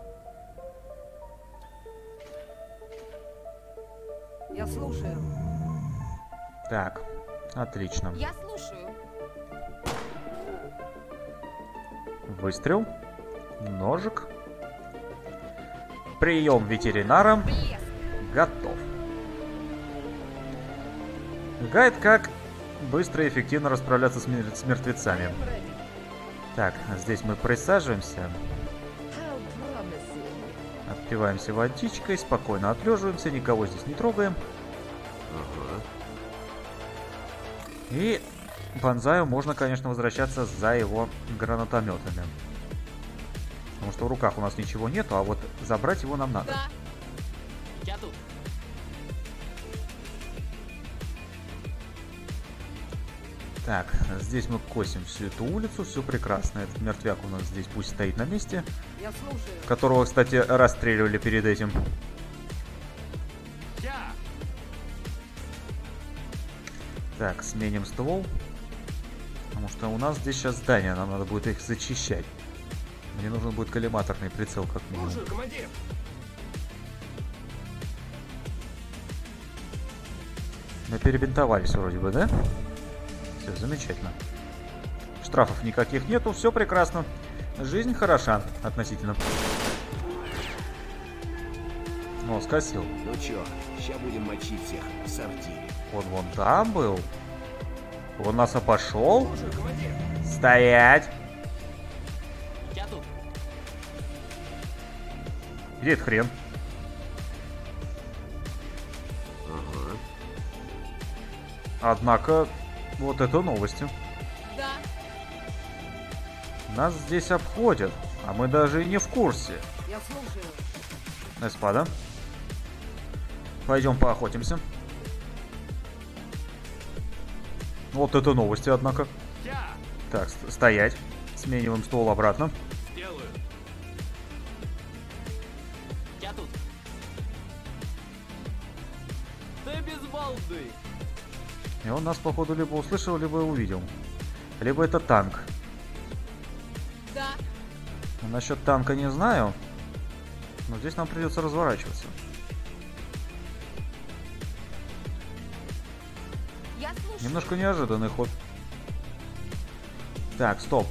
[SPEAKER 3] Я слушаю.
[SPEAKER 1] Так, отлично.
[SPEAKER 4] Я слушаю.
[SPEAKER 1] Выстрел. Ножик. Прием ветеринара.
[SPEAKER 4] Блеск.
[SPEAKER 1] Готов. Гайд, как быстро и эффективно расправляться с, мер- с мертвецами.
[SPEAKER 4] I am ready.
[SPEAKER 1] Так, здесь мы присаживаемся,
[SPEAKER 4] How promising.
[SPEAKER 1] отпиваемся водичкой, спокойно отлеживаемся, никого здесь не трогаем.
[SPEAKER 7] Ага.
[SPEAKER 1] И Бонзаю можно, конечно, возвращаться за его гранатометами. Потому что в руках у нас ничего нету, а вот забрать его нам надо.
[SPEAKER 4] Да.
[SPEAKER 6] Я тут.
[SPEAKER 1] Так, здесь мы косим всю эту улицу, все прекрасно. Этот мертвяк у нас здесь пусть стоит на месте,
[SPEAKER 3] Я слушаю.
[SPEAKER 1] которого, кстати, расстреливали перед этим.
[SPEAKER 5] Я!
[SPEAKER 1] Так, сменим ствол. Потому что у нас здесь сейчас здания, нам надо будет их зачищать. Мне нужен будет коллиматорный прицел, как минимум.
[SPEAKER 3] Слушаю, командир.
[SPEAKER 1] Мы перебинтовались вроде бы, да? Все, замечательно. Штрафов никаких нету, все прекрасно. Жизнь хороша относительно. Ну, скосил.
[SPEAKER 2] Ну чё, ща будем мочить всех в сортире.
[SPEAKER 1] Он вон там был. Он нас обошел.
[SPEAKER 3] Слушай, командир.
[SPEAKER 1] Стоять!
[SPEAKER 6] Я тут.
[SPEAKER 1] Где этот хрен?
[SPEAKER 2] Ага.
[SPEAKER 1] Однако, вот это новости.
[SPEAKER 4] Да.
[SPEAKER 1] Нас здесь обходят, а мы даже и не в курсе.
[SPEAKER 3] Я слушаю.
[SPEAKER 1] Господа, пойдем поохотимся. Вот это новости, однако.
[SPEAKER 5] Я
[SPEAKER 1] Так, ст- стоять. Смениваем стол обратно.
[SPEAKER 5] сделаю.
[SPEAKER 6] Я тут. Да без балды.
[SPEAKER 1] И он нас, походу, либо услышал, либо увидел. Либо это танк.
[SPEAKER 4] Да.
[SPEAKER 1] А насчет танка не знаю. Но здесь нам придется разворачиваться.
[SPEAKER 4] Я слушаю.
[SPEAKER 1] Немножко неожиданный ход. Так, стоп.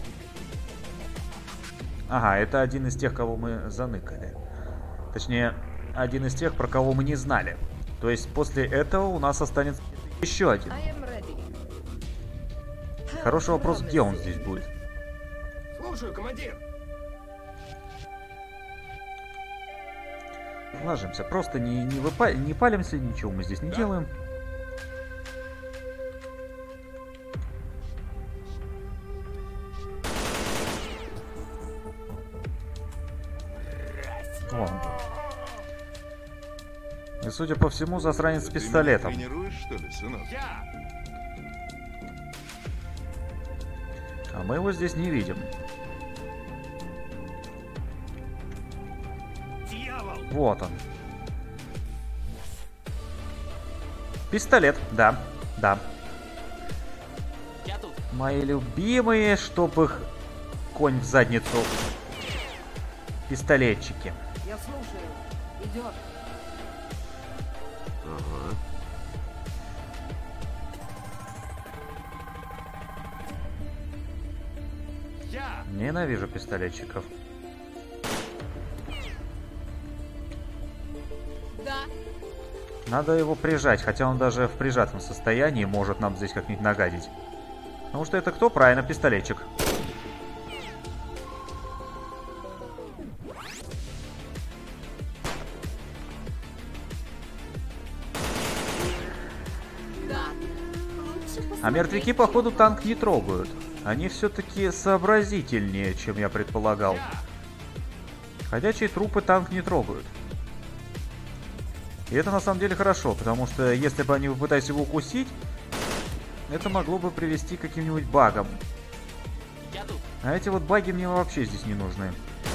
[SPEAKER 1] Ага, это один из тех, кого мы заныкали. Точнее, один из тех, про кого мы не знали. То есть после этого у нас останется еще один.
[SPEAKER 4] I am ready. How
[SPEAKER 1] Хороший вопрос, где он
[SPEAKER 4] promising.
[SPEAKER 1] здесь будет?
[SPEAKER 3] Слушаю, командир.
[SPEAKER 1] Ложимся. Просто не, не, выпа- не палимся, ничего мы здесь не делаем. Вон. И судя по всему, засранец с
[SPEAKER 7] Ты меня
[SPEAKER 1] пистолетом.
[SPEAKER 7] тренируешь, что ли, сынок?
[SPEAKER 5] Я
[SPEAKER 1] А мы его здесь не видим.
[SPEAKER 5] дьявол.
[SPEAKER 1] Вот он. Пистолет, да, да.
[SPEAKER 6] Я тут.
[SPEAKER 1] Мои любимые, чтоб их конь в задницу. Пистолетчики.
[SPEAKER 3] Я слушаю. Идет.
[SPEAKER 2] Ага.
[SPEAKER 5] Я
[SPEAKER 1] Ненавижу пистолетчиков.
[SPEAKER 4] Да.
[SPEAKER 1] Надо его прижать, хотя он даже в прижатом состоянии может нам здесь как-нибудь нагадить. Потому что это кто? Правильно, пистолетчик.
[SPEAKER 4] Да. Лучше
[SPEAKER 1] А
[SPEAKER 4] посмотреть.
[SPEAKER 1] мертвяки, походу, танк не трогают. Они все-таки сообразительнее, чем я предполагал.
[SPEAKER 5] я
[SPEAKER 1] Ходячие трупы танк не трогают. И это на самом деле хорошо, потому что если бы они попытались его укусить, это могло бы привести к каким-нибудь багам.
[SPEAKER 6] Я тут.
[SPEAKER 1] А эти вот баги мне вообще здесь не нужны.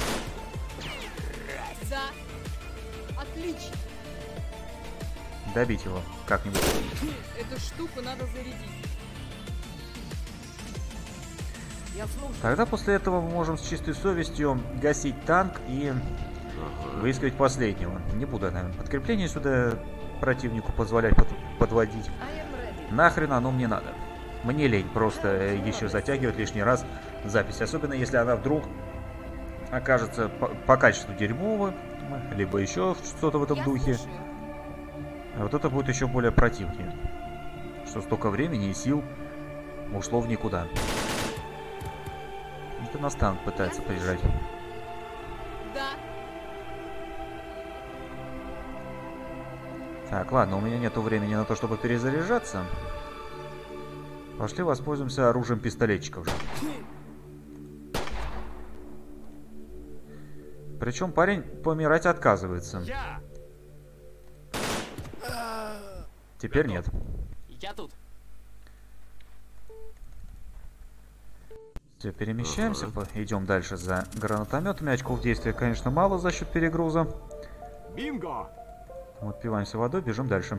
[SPEAKER 4] Да. Отлично.
[SPEAKER 1] Добить его как-нибудь.
[SPEAKER 4] Эту штуку надо зарядить.
[SPEAKER 3] Я слушаю.
[SPEAKER 1] Тогда после этого мы можем с чистой совестью гасить танк и выискивать последнего. Не буду, наверное, подкрепление сюда противнику позволять под- подводить.
[SPEAKER 4] I am ready.
[SPEAKER 1] Нахрен оно мне надо. Мне лень просто э, еще затягивать лишний раз запись. Особенно если она вдруг окажется по, по качеству дерьмовой, либо еще что-то в этом
[SPEAKER 4] Я
[SPEAKER 1] духе.
[SPEAKER 4] слушаю.
[SPEAKER 1] А вот это будет еще более противнее. Что столько времени и сил ушло в никуда. Это нас танк пытается прижать.
[SPEAKER 4] Да.
[SPEAKER 1] Так, ладно, у меня нету времени на то, чтобы перезаряжаться. Пошли воспользуемся оружием пистолетчиков же. Причем парень помирать отказывается.
[SPEAKER 5] я
[SPEAKER 1] Теперь нет.
[SPEAKER 6] Я тут.
[SPEAKER 1] Все, перемещаемся, по- идем дальше за гранатометами. Очков действия, конечно, мало за счет перегруза.
[SPEAKER 2] Бинго!
[SPEAKER 1] Отпиваемся водой, бежим дальше.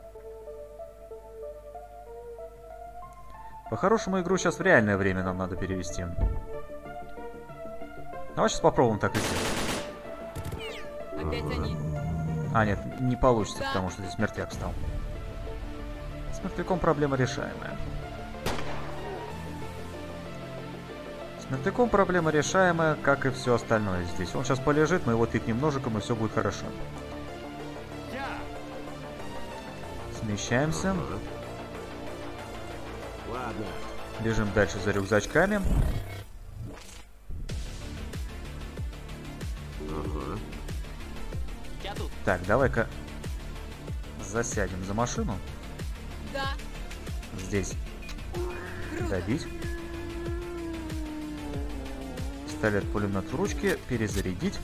[SPEAKER 1] По-хорошему, игру сейчас в реальное время нам надо перевести. Давай сейчас попробуем так и сделать.
[SPEAKER 4] Опять они.
[SPEAKER 1] А, нет, не получится,
[SPEAKER 4] Да.
[SPEAKER 1] потому что здесь мертвяк стал. С мертвяком проблема решаемая. С мертвяком проблема решаемая, как и все остальное здесь. Он сейчас полежит, мы его тыкнем ножиком, и все будет хорошо. Смещаемся.
[SPEAKER 2] Ага. Ладно.
[SPEAKER 1] Бежим дальше за рюкзачками.
[SPEAKER 2] Ага.
[SPEAKER 6] Я тут.
[SPEAKER 1] Так, давай-ка засядем за машину.
[SPEAKER 4] Да.
[SPEAKER 1] Здесь
[SPEAKER 4] Круто.
[SPEAKER 1] добить. Пистолет-пулемет в ручке. Перезарядить.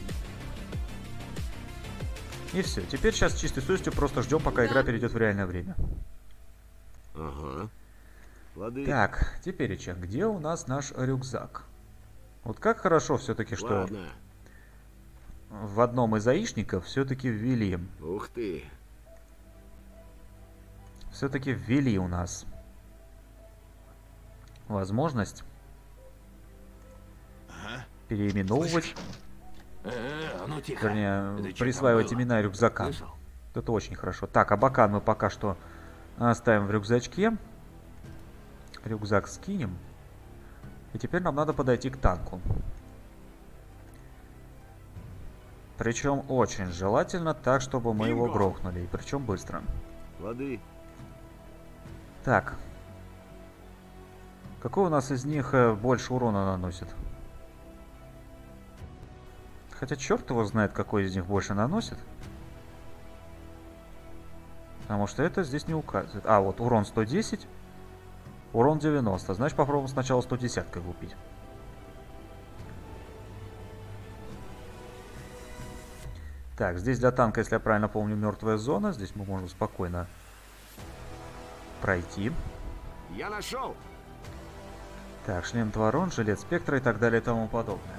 [SPEAKER 1] И все. Теперь сейчас с чистой совестью просто ждем, пока игра перейдет в реальное время.
[SPEAKER 2] Ага. Лады.
[SPEAKER 1] Так, теперь, Ича, где у нас наш рюкзак? Вот как хорошо все-таки, что
[SPEAKER 2] Ладно.
[SPEAKER 1] в одном из аишников все-таки ввели.
[SPEAKER 2] Ух ты.
[SPEAKER 1] Все-таки ввели у нас возможность
[SPEAKER 7] Ага.
[SPEAKER 1] переименовывать,
[SPEAKER 5] Э, а ну тихо.
[SPEAKER 1] вернее,
[SPEAKER 5] Это чё
[SPEAKER 1] присваивать
[SPEAKER 5] там было?
[SPEAKER 1] имена рюкзакам.
[SPEAKER 5] Слышал?
[SPEAKER 1] Это очень хорошо. Так, абакан мы пока что оставим в рюкзачке. Рюкзак скинем. И теперь нам надо подойти к танку. Причем очень желательно так, чтобы мы его
[SPEAKER 2] Бинго!
[SPEAKER 1] грохнули. И причем быстро.
[SPEAKER 2] Лады.
[SPEAKER 1] Так. Какой у нас из них э, больше урона наносит? Хотя черт его знает, какой из них больше наносит. Потому что это здесь не указывает. А, вот урон сто десять. Урон девяносто. Значит, попробуем сначала сто десять купить. Так, здесь для танка, если я правильно помню, мертвая зона. Здесь мы можем спокойно пройти.
[SPEAKER 2] Я нашел.
[SPEAKER 1] Так, шлем Творон, жилет Спектра и так далее и тому подобное.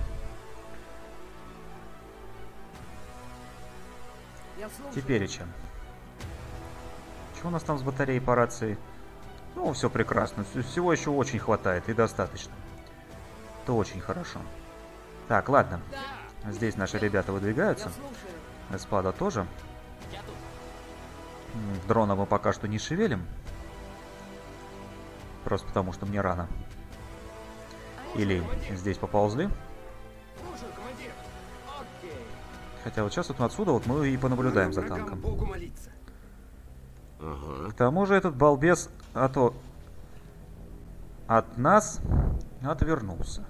[SPEAKER 3] Я слушаю.
[SPEAKER 1] Теперь чем? Что у нас там с батареей по рации? Ну, все прекрасно. Вс- Всего еще очень хватает и достаточно. Это очень хорошо. Так, ладно.
[SPEAKER 4] Да.
[SPEAKER 1] Здесь наши ребята выдвигаются.
[SPEAKER 3] Я слушаю.
[SPEAKER 1] Эспада тоже.
[SPEAKER 6] Я тут.
[SPEAKER 1] М, Дрона мы пока что не шевелим. Просто потому, что мне рано. Или здесь поползли.
[SPEAKER 3] Слушаю, командир. Окей.
[SPEAKER 1] Хотя вот сейчас вот отсюда вот мы и понаблюдаем за
[SPEAKER 3] Врагам
[SPEAKER 1] танком.
[SPEAKER 3] Богу молиться.
[SPEAKER 2] Ага.
[SPEAKER 1] К тому же этот балбес а то от нас отвернулся.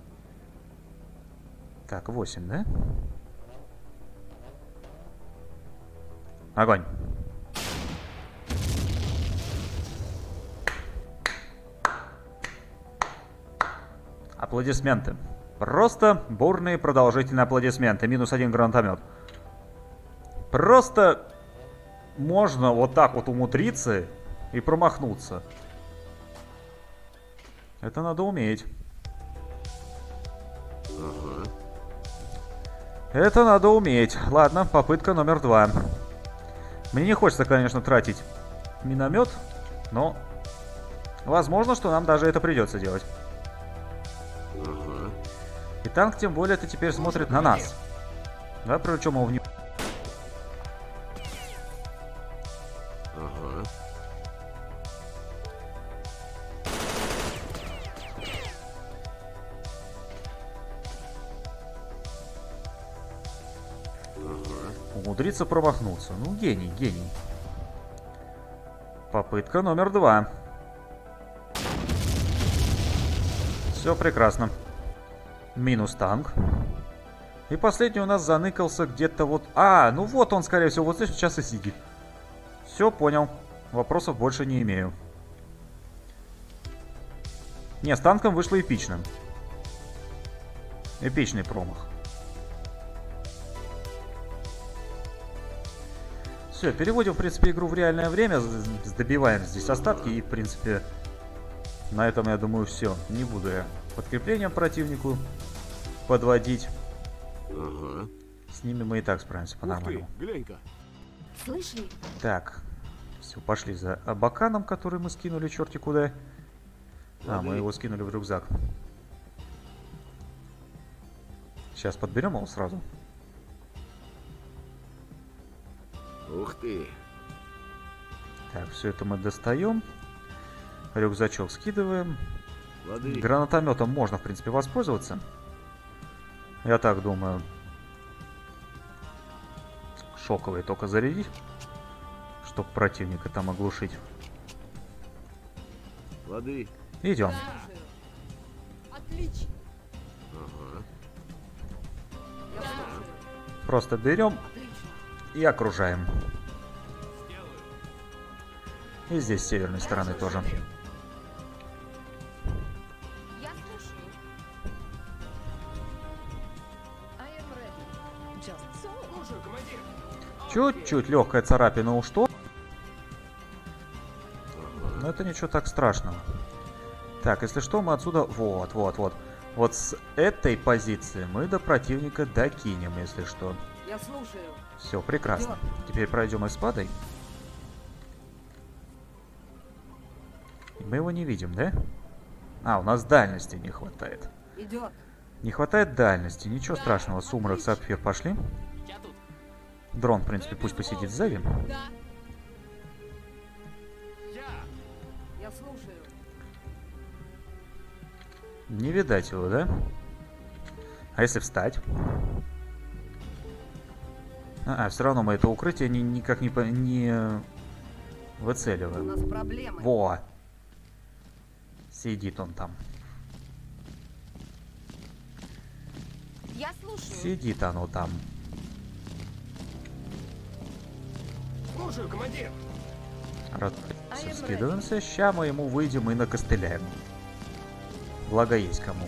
[SPEAKER 1] Так, восемь, да? Огонь. Аплодисменты. Просто бурные продолжительные аплодисменты. Минус один гранатомет. Просто можно вот так вот умудриться и промахнуться. Это надо уметь.
[SPEAKER 2] Ага.
[SPEAKER 1] Это надо уметь. Ладно, попытка номер два. Мне не хочется, конечно, тратить миномет, но возможно, что нам даже это придется делать.
[SPEAKER 2] Ага.
[SPEAKER 1] И танк, тем более, это теперь смотрит на нас. Да, причем его внимание.
[SPEAKER 2] Ага.
[SPEAKER 1] Умудриться промахнуться. Ну, гений, гений. Попытка номер два. Все прекрасно. Минус танк. И последний у нас заныкался где-то вот... А, ну вот он, скорее всего, вот здесь сейчас и сидит. Все, понял. Вопросов больше не имею. Не, с танком вышло эпично. Эпичный промах. Все, переводим, в принципе, игру в реальное время, з- з- добиваем здесь остатки и, в принципе, на этом, я думаю, все. Не буду я подкреплением противнику подводить.
[SPEAKER 2] Ага.
[SPEAKER 1] С ними мы и так справимся
[SPEAKER 2] Ух ты,
[SPEAKER 1] по-нормальному.
[SPEAKER 2] глянь-ка.
[SPEAKER 4] Слышали?
[SPEAKER 1] Так, все, пошли за абаканом, который мы скинули черти куда. А, мы его скинули в рюкзак. Сейчас подберем его сразу.
[SPEAKER 2] Ух ты.
[SPEAKER 1] Так, все это мы достаем. Рюкзачок скидываем.
[SPEAKER 2] Лады.
[SPEAKER 1] Гранатометом можно, в принципе, воспользоваться. Я так думаю. Шоковые только зарядить, Чтоб противника там оглушить.
[SPEAKER 2] Лады.
[SPEAKER 1] Идем.
[SPEAKER 4] Слушаю. Отлично.
[SPEAKER 2] Ага.
[SPEAKER 4] Я слушаю.
[SPEAKER 1] Просто берем
[SPEAKER 4] Отлично.
[SPEAKER 1] и окружаем. И здесь с северной стороны тоже.
[SPEAKER 4] Я слушаю. I am ready. Just so.
[SPEAKER 3] Слушаю, командир.
[SPEAKER 1] Чуть-чуть легкая царапина у что? Но это ничего так страшного. Так, если что, мы отсюда... Вот, вот, вот. Вот с этой позиции мы до противника докинем, если что.
[SPEAKER 4] Я слушаю.
[SPEAKER 1] Все, прекрасно. Теперь пройдем эспадой. Мы его не видим, да? А, у нас дальности не хватает.
[SPEAKER 4] Идет.
[SPEAKER 1] Не хватает дальности. Ничего страшного. Сумрак, Сапфир пошли.
[SPEAKER 6] Я тут.
[SPEAKER 1] Дрон, в принципе, пусть посидит сзади.
[SPEAKER 4] Да. Я слушаю.
[SPEAKER 1] Не видать его, да? А если встать? А, все равно мы это укрытие ни, никак не, по- не
[SPEAKER 4] У
[SPEAKER 1] выцеливаем.
[SPEAKER 4] нас проблемы.
[SPEAKER 1] Во! Сидит он там.
[SPEAKER 4] Я слушаю.
[SPEAKER 1] Сидит оно там.
[SPEAKER 3] Слушаю, командир.
[SPEAKER 1] Раз скидываемся, ща мы ему выйдем и накостыляем. Благо есть кому.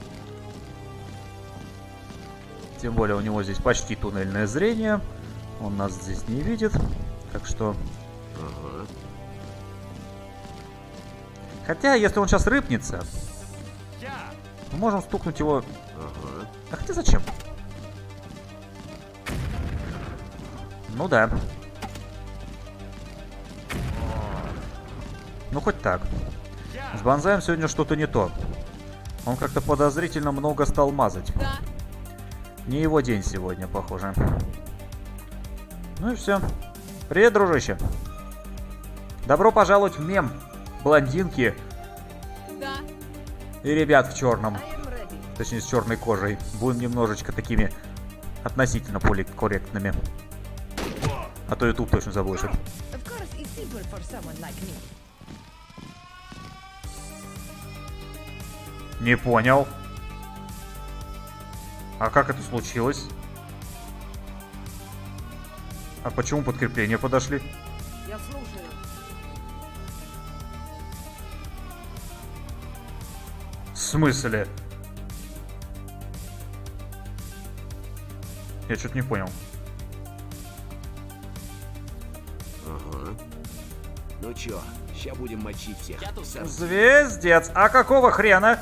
[SPEAKER 1] Тем более у него здесь почти туннельное зрение. Он нас здесь не видит. Так что...
[SPEAKER 2] Ага.
[SPEAKER 1] Хотя, если он сейчас рыпнется, мы можем стукнуть его...
[SPEAKER 2] Ага.
[SPEAKER 1] А хотя зачем? Ну да. Ну хоть так. С Бонзаем сегодня что-то не то. Он как-то подозрительно много стал мазать.
[SPEAKER 4] Да.
[SPEAKER 1] Не его день сегодня, похоже. Ну и все. Привет, дружище. Добро пожаловать в мем. Блондинки
[SPEAKER 4] Да.
[SPEAKER 1] и ребят в черном.
[SPEAKER 4] I am ready.
[SPEAKER 1] Точнее, с черной кожей. Будем немножечко такими относительно политкорректными. А то YouTube точно заблочит.
[SPEAKER 8] Of course, it's simple for someone like me.
[SPEAKER 1] Не понял. А как это случилось? А почему подкрепления подошли?
[SPEAKER 4] Я слушаю.
[SPEAKER 1] В смысле? Я что-то не понял.
[SPEAKER 2] Ага. Ну чё, ща будем мочить всех.
[SPEAKER 6] Я тут.
[SPEAKER 2] Сам-
[SPEAKER 1] Звездец! А какого хрена?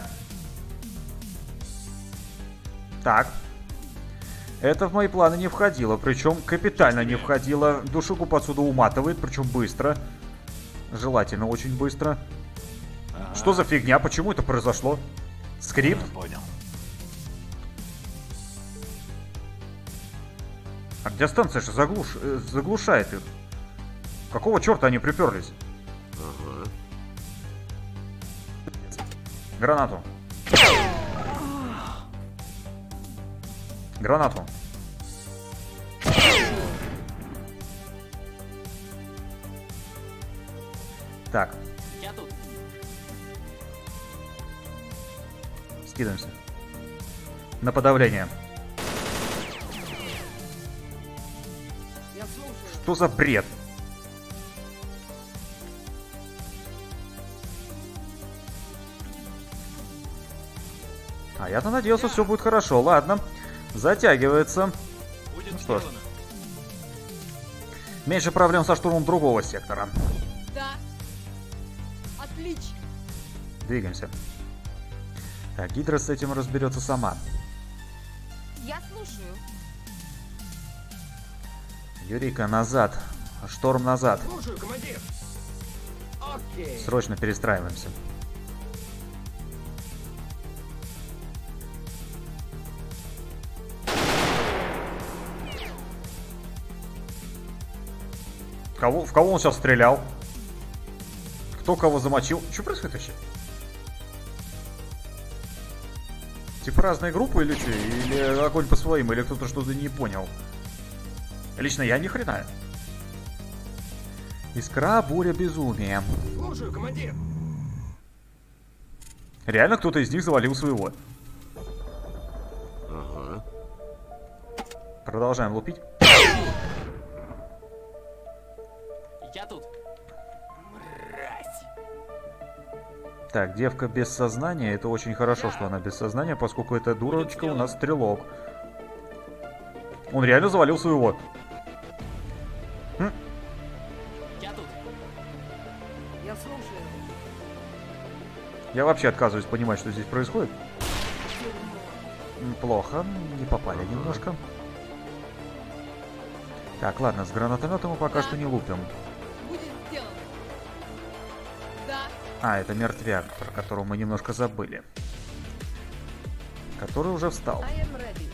[SPEAKER 1] Так. Это в мои планы не входило, причем капитально не входило. Душегуб отсюда уматывает, причем быстро. Желательно очень быстро. Что за фигня? Почему это произошло? Скрипт?
[SPEAKER 5] Понял.
[SPEAKER 1] А где станция же заглуш... э, заглушает их? Какого черта они приперлись?
[SPEAKER 2] Ага.
[SPEAKER 1] Гранату. Гранату. Так,
[SPEAKER 6] Я тут.
[SPEAKER 1] скидываемся. На подавление.
[SPEAKER 4] Я слушаю.
[SPEAKER 1] Что за бред? А я-то надеялся, все будет хорошо. Ладно. Затягивается.
[SPEAKER 5] Будет
[SPEAKER 1] Ну что ж.
[SPEAKER 5] сделано.
[SPEAKER 1] Меньше проблем со штурмом другого сектора.
[SPEAKER 4] Да. Отлично.
[SPEAKER 1] Двигаемся. Так, Гидра с этим разберется сама.
[SPEAKER 4] Я слушаю.
[SPEAKER 1] Юрика, назад. Шторм назад.
[SPEAKER 3] Слушаю, командир. Окей.
[SPEAKER 1] Срочно перестраиваемся. Кого, в кого он сейчас стрелял? Кто кого замочил? Что происходит вообще? Типа разные группы или что? Или огонь по своим, или кто-то что-то не понял? Лично я ни хрена. Искра, буря, безумие.
[SPEAKER 3] Слушаю, командир.
[SPEAKER 1] Реально кто-то из них завалил своего.
[SPEAKER 2] Ага.
[SPEAKER 1] Продолжаем лупить.
[SPEAKER 6] Я тут. Мразь.
[SPEAKER 1] Так, девка без сознания. Это очень хорошо, что она без сознания, поскольку эта дурочка у нас стрелок. Он реально завалил своего. Хм.
[SPEAKER 6] Я тут.
[SPEAKER 8] Я слушаю.
[SPEAKER 1] Я вообще отказываюсь понимать, что здесь происходит. М, Плохо, не попали немножко. Так, ладно, с гранатометом мы пока что не лупим.
[SPEAKER 8] Будет сделано. Да.
[SPEAKER 1] А, это мертвяк, про которого мы немножко забыли. Который уже встал.
[SPEAKER 8] I am ready.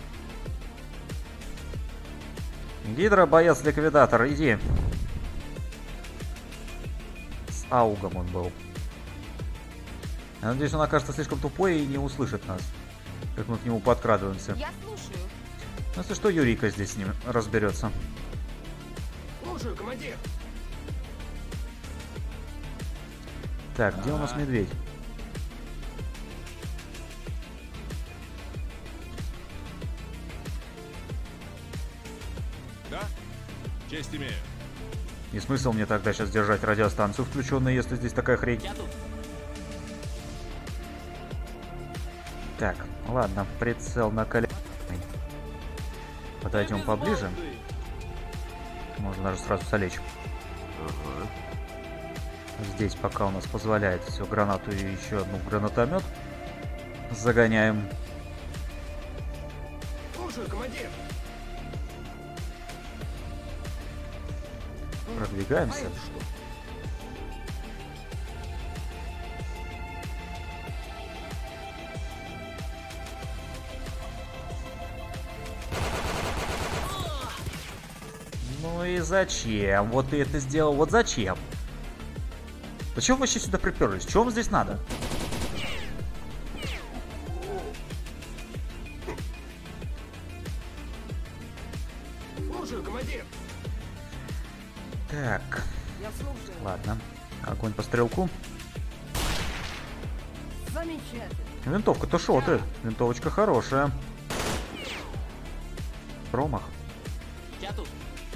[SPEAKER 1] Гидра, боец, ликвидатор, иди. С аугом он был. Я надеюсь, он окажется слишком тупой и не услышит нас, как мы к нему подкрадываемся.
[SPEAKER 8] Я слушаю.
[SPEAKER 1] Ну, если что, Юрика здесь с ним разберется.
[SPEAKER 3] Слушаю, командир.
[SPEAKER 1] Так, где у нас медведь?
[SPEAKER 7] Да? Честь имею.
[SPEAKER 1] И смысл мне тогда сейчас держать радиостанцию включенной, если здесь такая хрень?
[SPEAKER 6] Я тут.
[SPEAKER 1] Так, ладно, прицел на коле. Подойдем поближе. Можно даже сразу залечь.
[SPEAKER 2] Ага.
[SPEAKER 1] Здесь пока у нас позволяет все гранату и еще одну гранатомет. Загоняем.
[SPEAKER 3] Слушаю, командир.
[SPEAKER 1] Продвигаемся.
[SPEAKER 3] А это что?
[SPEAKER 1] Ну и зачем? Вот ты это сделал. Вот зачем? Зачем вы вообще сюда приперлись? Что вам здесь надо?
[SPEAKER 3] Слушаю, командир.
[SPEAKER 1] Так,
[SPEAKER 8] Я слушаю.
[SPEAKER 1] ладно. Огонь по стрелку.
[SPEAKER 8] Замечательно.
[SPEAKER 1] Винтовка-то шоты. Винтовочка хорошая. Промах.
[SPEAKER 6] Я тут.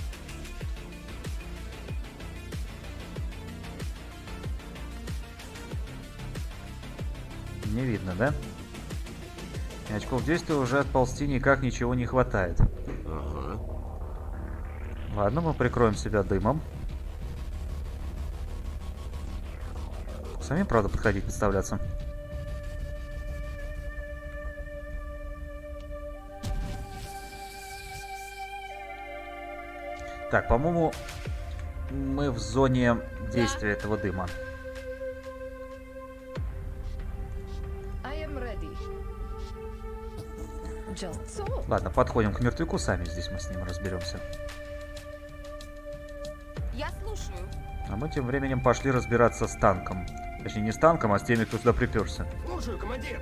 [SPEAKER 1] Не видно, да? И очков действия уже отползти никак ничего не хватает.
[SPEAKER 2] Ага.
[SPEAKER 1] Ладно, мы прикроем себя дымом. Самим, правда, подходить, подставляться. Так, по-моему, мы в зоне действия этого дыма.
[SPEAKER 8] I am ready. Just so.
[SPEAKER 1] Ладно, подходим к мертвяку, сами здесь мы с ним разберемся.
[SPEAKER 8] Я слушаю.
[SPEAKER 1] А мы тем временем пошли разбираться с танком. Точнее, не с танком, а с теми, кто сюда приперся.
[SPEAKER 3] Слушаю, командир.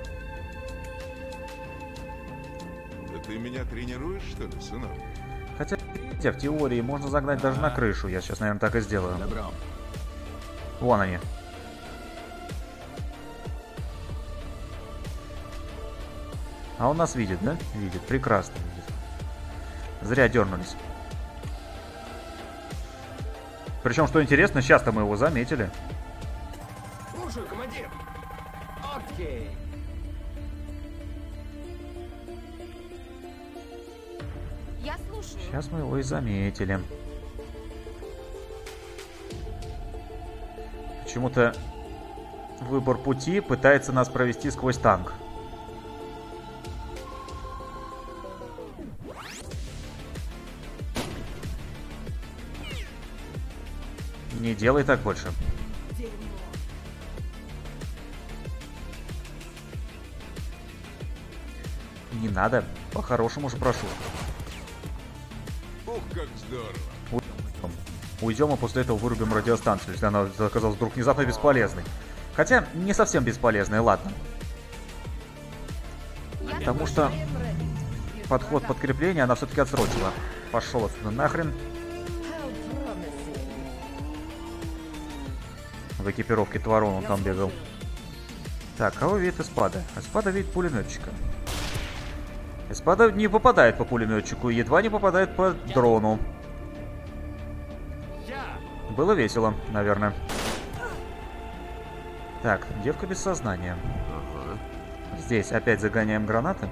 [SPEAKER 7] Да ты меня тренируешь, что ли, сынок?
[SPEAKER 1] Хотя, видите, в теории можно загнать даже на крышу. Я сейчас, наверное, так и сделаю.
[SPEAKER 2] Добро.
[SPEAKER 1] Вон они. А он нас видит, да? Видит, прекрасно видит. Зря дернулись. Причем, что интересно, сейчас-то мы его заметили.
[SPEAKER 3] Слушаю, командир. Окей.
[SPEAKER 8] Я слушаю.
[SPEAKER 1] Сейчас мы его и заметили. Почему-то выбор пути пытается нас провести сквозь танк. Не делай так больше. Не надо. По-хорошему же прошу.
[SPEAKER 7] Ух, как здорово.
[SPEAKER 1] Уйдем. Уйдем, а после этого вырубим радиостанцию, если она оказалась вдруг внезапно бесполезной. Хотя, не совсем бесполезной, ладно.
[SPEAKER 8] Я
[SPEAKER 1] Потому
[SPEAKER 8] слушаю.
[SPEAKER 1] что
[SPEAKER 8] I am ready.
[SPEAKER 1] подход подкрепления она все-таки отсрочила. Пошел отсюда нахрен.
[SPEAKER 8] How promising.
[SPEAKER 1] В экипировке Тварон он
[SPEAKER 6] Я
[SPEAKER 1] там бегал.
[SPEAKER 6] слушаю.
[SPEAKER 1] Так, кого видит Эспада? Эспада видит пулеметчика. Эспада не попадает по пулеметчику, едва не попадает по дрону.
[SPEAKER 3] Я!
[SPEAKER 1] Было весело, наверное. Так, девка без сознания.
[SPEAKER 2] Ага.
[SPEAKER 1] Здесь опять загоняем гранаты.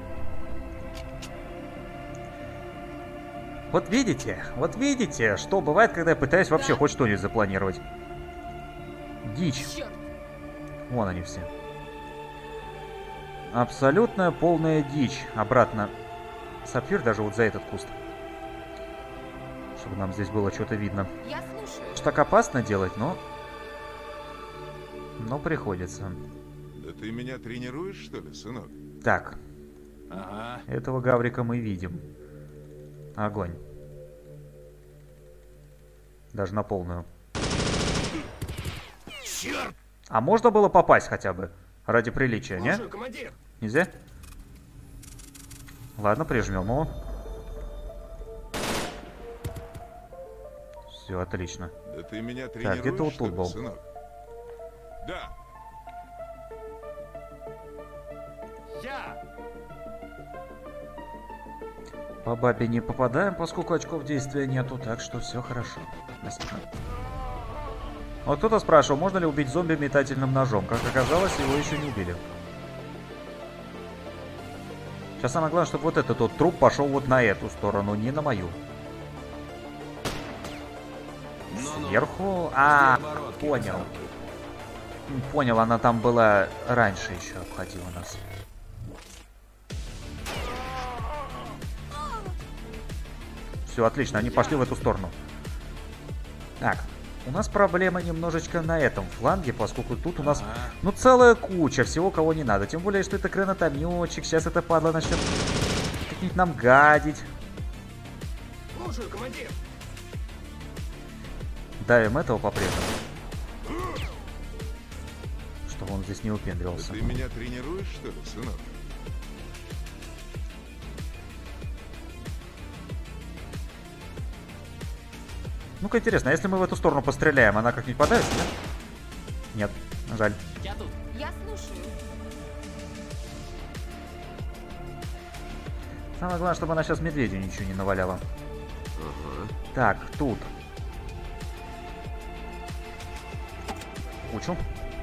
[SPEAKER 1] Вот видите, вот видите, что бывает, когда я пытаюсь вообще
[SPEAKER 8] Да.
[SPEAKER 1] хоть что-нибудь запланировать. Дичь.
[SPEAKER 8] Черт.
[SPEAKER 1] Вон они все. Абсолютная полная дичь. Обратно. Сапфир даже вот за этот куст. Чтобы нам здесь было что-то видно.
[SPEAKER 8] Я слушаю.
[SPEAKER 1] Что так опасно делать, но... Но приходится.
[SPEAKER 7] Да ты меня тренируешь, что ли, сынок?
[SPEAKER 1] Так,
[SPEAKER 5] Ага.
[SPEAKER 1] этого гаврика мы видим. Огонь. Даже на полную.
[SPEAKER 5] Черт!
[SPEAKER 1] А можно было попасть хотя бы? Ради приличия, не?
[SPEAKER 3] Слушаю, командир.
[SPEAKER 1] Нельзя? Ладно, прижмем его. Все, отлично.
[SPEAKER 7] Да ты меня
[SPEAKER 1] где-то
[SPEAKER 7] тренируешь,
[SPEAKER 1] вот
[SPEAKER 7] что
[SPEAKER 1] тут
[SPEAKER 7] ли,
[SPEAKER 1] был.
[SPEAKER 7] сынок? Да.
[SPEAKER 3] Я!
[SPEAKER 1] По бабе не попадаем, поскольку очков действия нету, так что все хорошо. Спасибо. Вот кто-то спрашивал, можно ли убить зомби метательным ножом. Как оказалось, его еще не убили. Сейчас самое главное, чтобы вот этот вот труп пошел вот на эту сторону, не на мою.
[SPEAKER 5] Ну-ну.
[SPEAKER 1] Сверху... А,
[SPEAKER 5] Где оборотки,
[SPEAKER 1] понял.
[SPEAKER 5] пацанки?
[SPEAKER 1] М, Понял, она там была раньше еще, обходила нас. Все, отлично, они пошли в эту сторону. Так, у нас проблема немножечко на этом фланге, поскольку тут у нас,
[SPEAKER 5] Ага.
[SPEAKER 1] ну, целая куча всего, кого не надо. Тем более, что это гранатометчик, сейчас это падла начнет как-нибудь нам гадить.
[SPEAKER 3] Слушаю, командир.
[SPEAKER 1] Давим этого по-прежнему. Чтобы он здесь не
[SPEAKER 7] Да
[SPEAKER 1] упендривался.
[SPEAKER 7] ты меня тренируешь, что ли, сынок?
[SPEAKER 1] Ну-ка, интересно, а если мы в эту сторону постреляем, она как-нибудь подавится, нет? Нет, жаль.
[SPEAKER 6] Я тут.
[SPEAKER 8] Я слушаю.
[SPEAKER 1] Самое главное, чтобы она сейчас медведю ничего не наваляла.
[SPEAKER 2] Ага.
[SPEAKER 1] Так, тут. Кучу.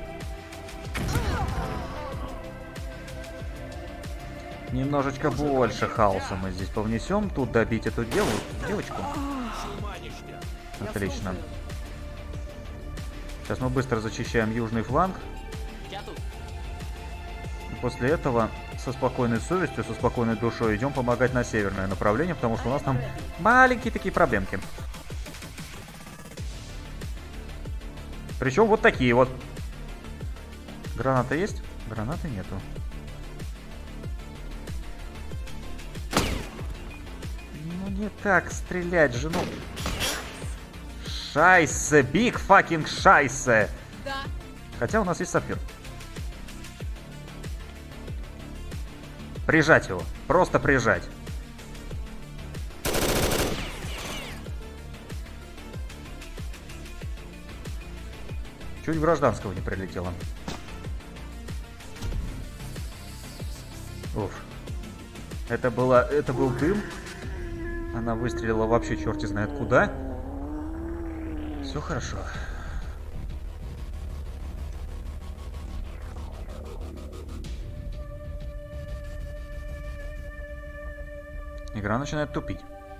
[SPEAKER 1] Немножечко больше хаоса мы здесь повнесем. Тут добить эту деву, девочку. Отлично. Сейчас мы быстро зачищаем южный фланг.
[SPEAKER 6] Я тут.
[SPEAKER 1] И после этого со спокойной совестью, со спокойной душой идем помогать на северное направление, потому что у нас там маленькие такие проблемки. Причем вот такие вот. Граната есть? Гранаты нету. Ну не так стрелять, жену. Шайсе, big fucking шайсе.
[SPEAKER 8] Да.
[SPEAKER 1] Хотя у нас есть сапфир. Прижать его. Просто прижать. Чуть гражданского не прилетело. Уф. Это было... Это был дым. Она выстрелила вообще черти знает куда. Все хорошо. Игра начинает тупить.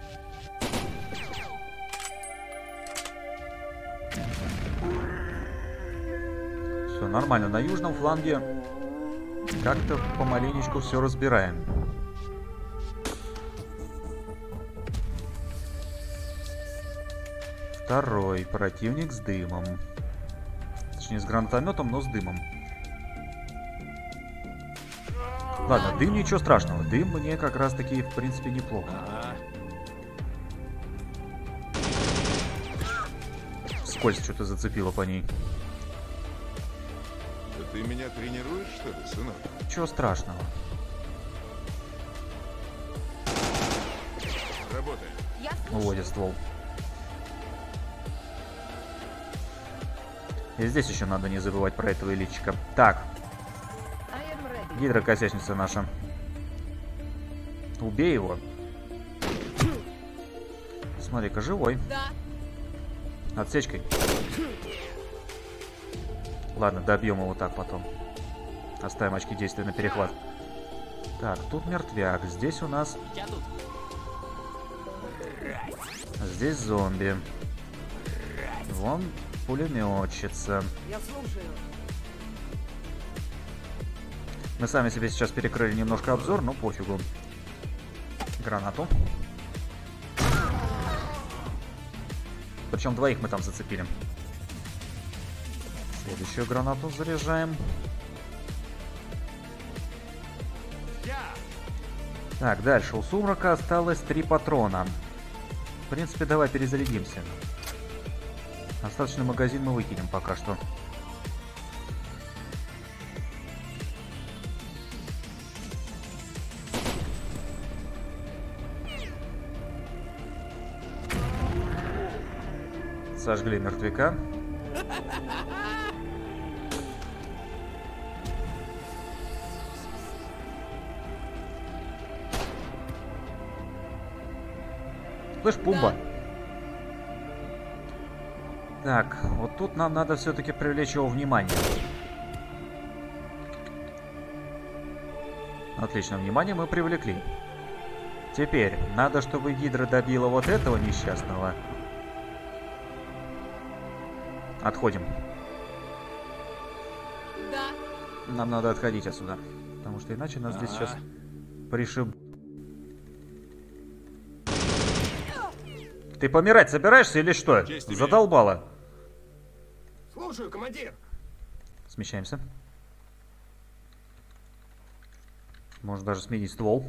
[SPEAKER 1] Все нормально. На южном фланге как-то помаленечку все разбираем. Второй противник с дымом. Точнее, с гранатометом, но с дымом. Ладно, дым ничего страшного. Дым мне как раз таки, в принципе, неплохо.
[SPEAKER 5] Ага.
[SPEAKER 1] Скользь что-то зацепило по ней.
[SPEAKER 7] Да ты меня тренируешь, что ли, сынок?
[SPEAKER 1] Ничего страшного.
[SPEAKER 7] Работай.
[SPEAKER 8] Я слушаю.
[SPEAKER 1] Уводит ствол. И здесь еще надо не забывать про этого элитчика. Так,
[SPEAKER 4] I am ready.
[SPEAKER 1] гидрокосячница наша. Убей его. Смотри-ка, живой.
[SPEAKER 8] Да.
[SPEAKER 1] Отсечкой. Ладно, добьем его так потом. Оставим очки действия на перехват. Так, тут мертвяк. Здесь у нас...
[SPEAKER 6] Я тут.
[SPEAKER 1] Здесь зомби. Вон пулеметчица.
[SPEAKER 3] Я слушаю.
[SPEAKER 1] Мы сами себе сейчас перекрыли немножко обзор, но пофигу. Гранату. Причем двоих мы там зацепили. Следующую гранату заряжаем. Так, дальше. У Сумрака осталось три патрона. В принципе, давай перезарядимся. Остаточный магазин мы выкинем пока что. Сожгли мертвяка. Слышь, Пумба. Так, вот тут нам надо все-таки привлечь его внимание. Отлично, внимание мы привлекли. Теперь надо, чтобы Гидра добила вот этого несчастного. Отходим.
[SPEAKER 8] Да.
[SPEAKER 1] Нам надо отходить отсюда. Потому что иначе нас здесь сейчас пришиб... Ты помирать собираешься или что?
[SPEAKER 7] Честь имею.
[SPEAKER 1] Задолбала.
[SPEAKER 3] Слушаю, командир.
[SPEAKER 1] Смещаемся. Можно даже сменить ствол.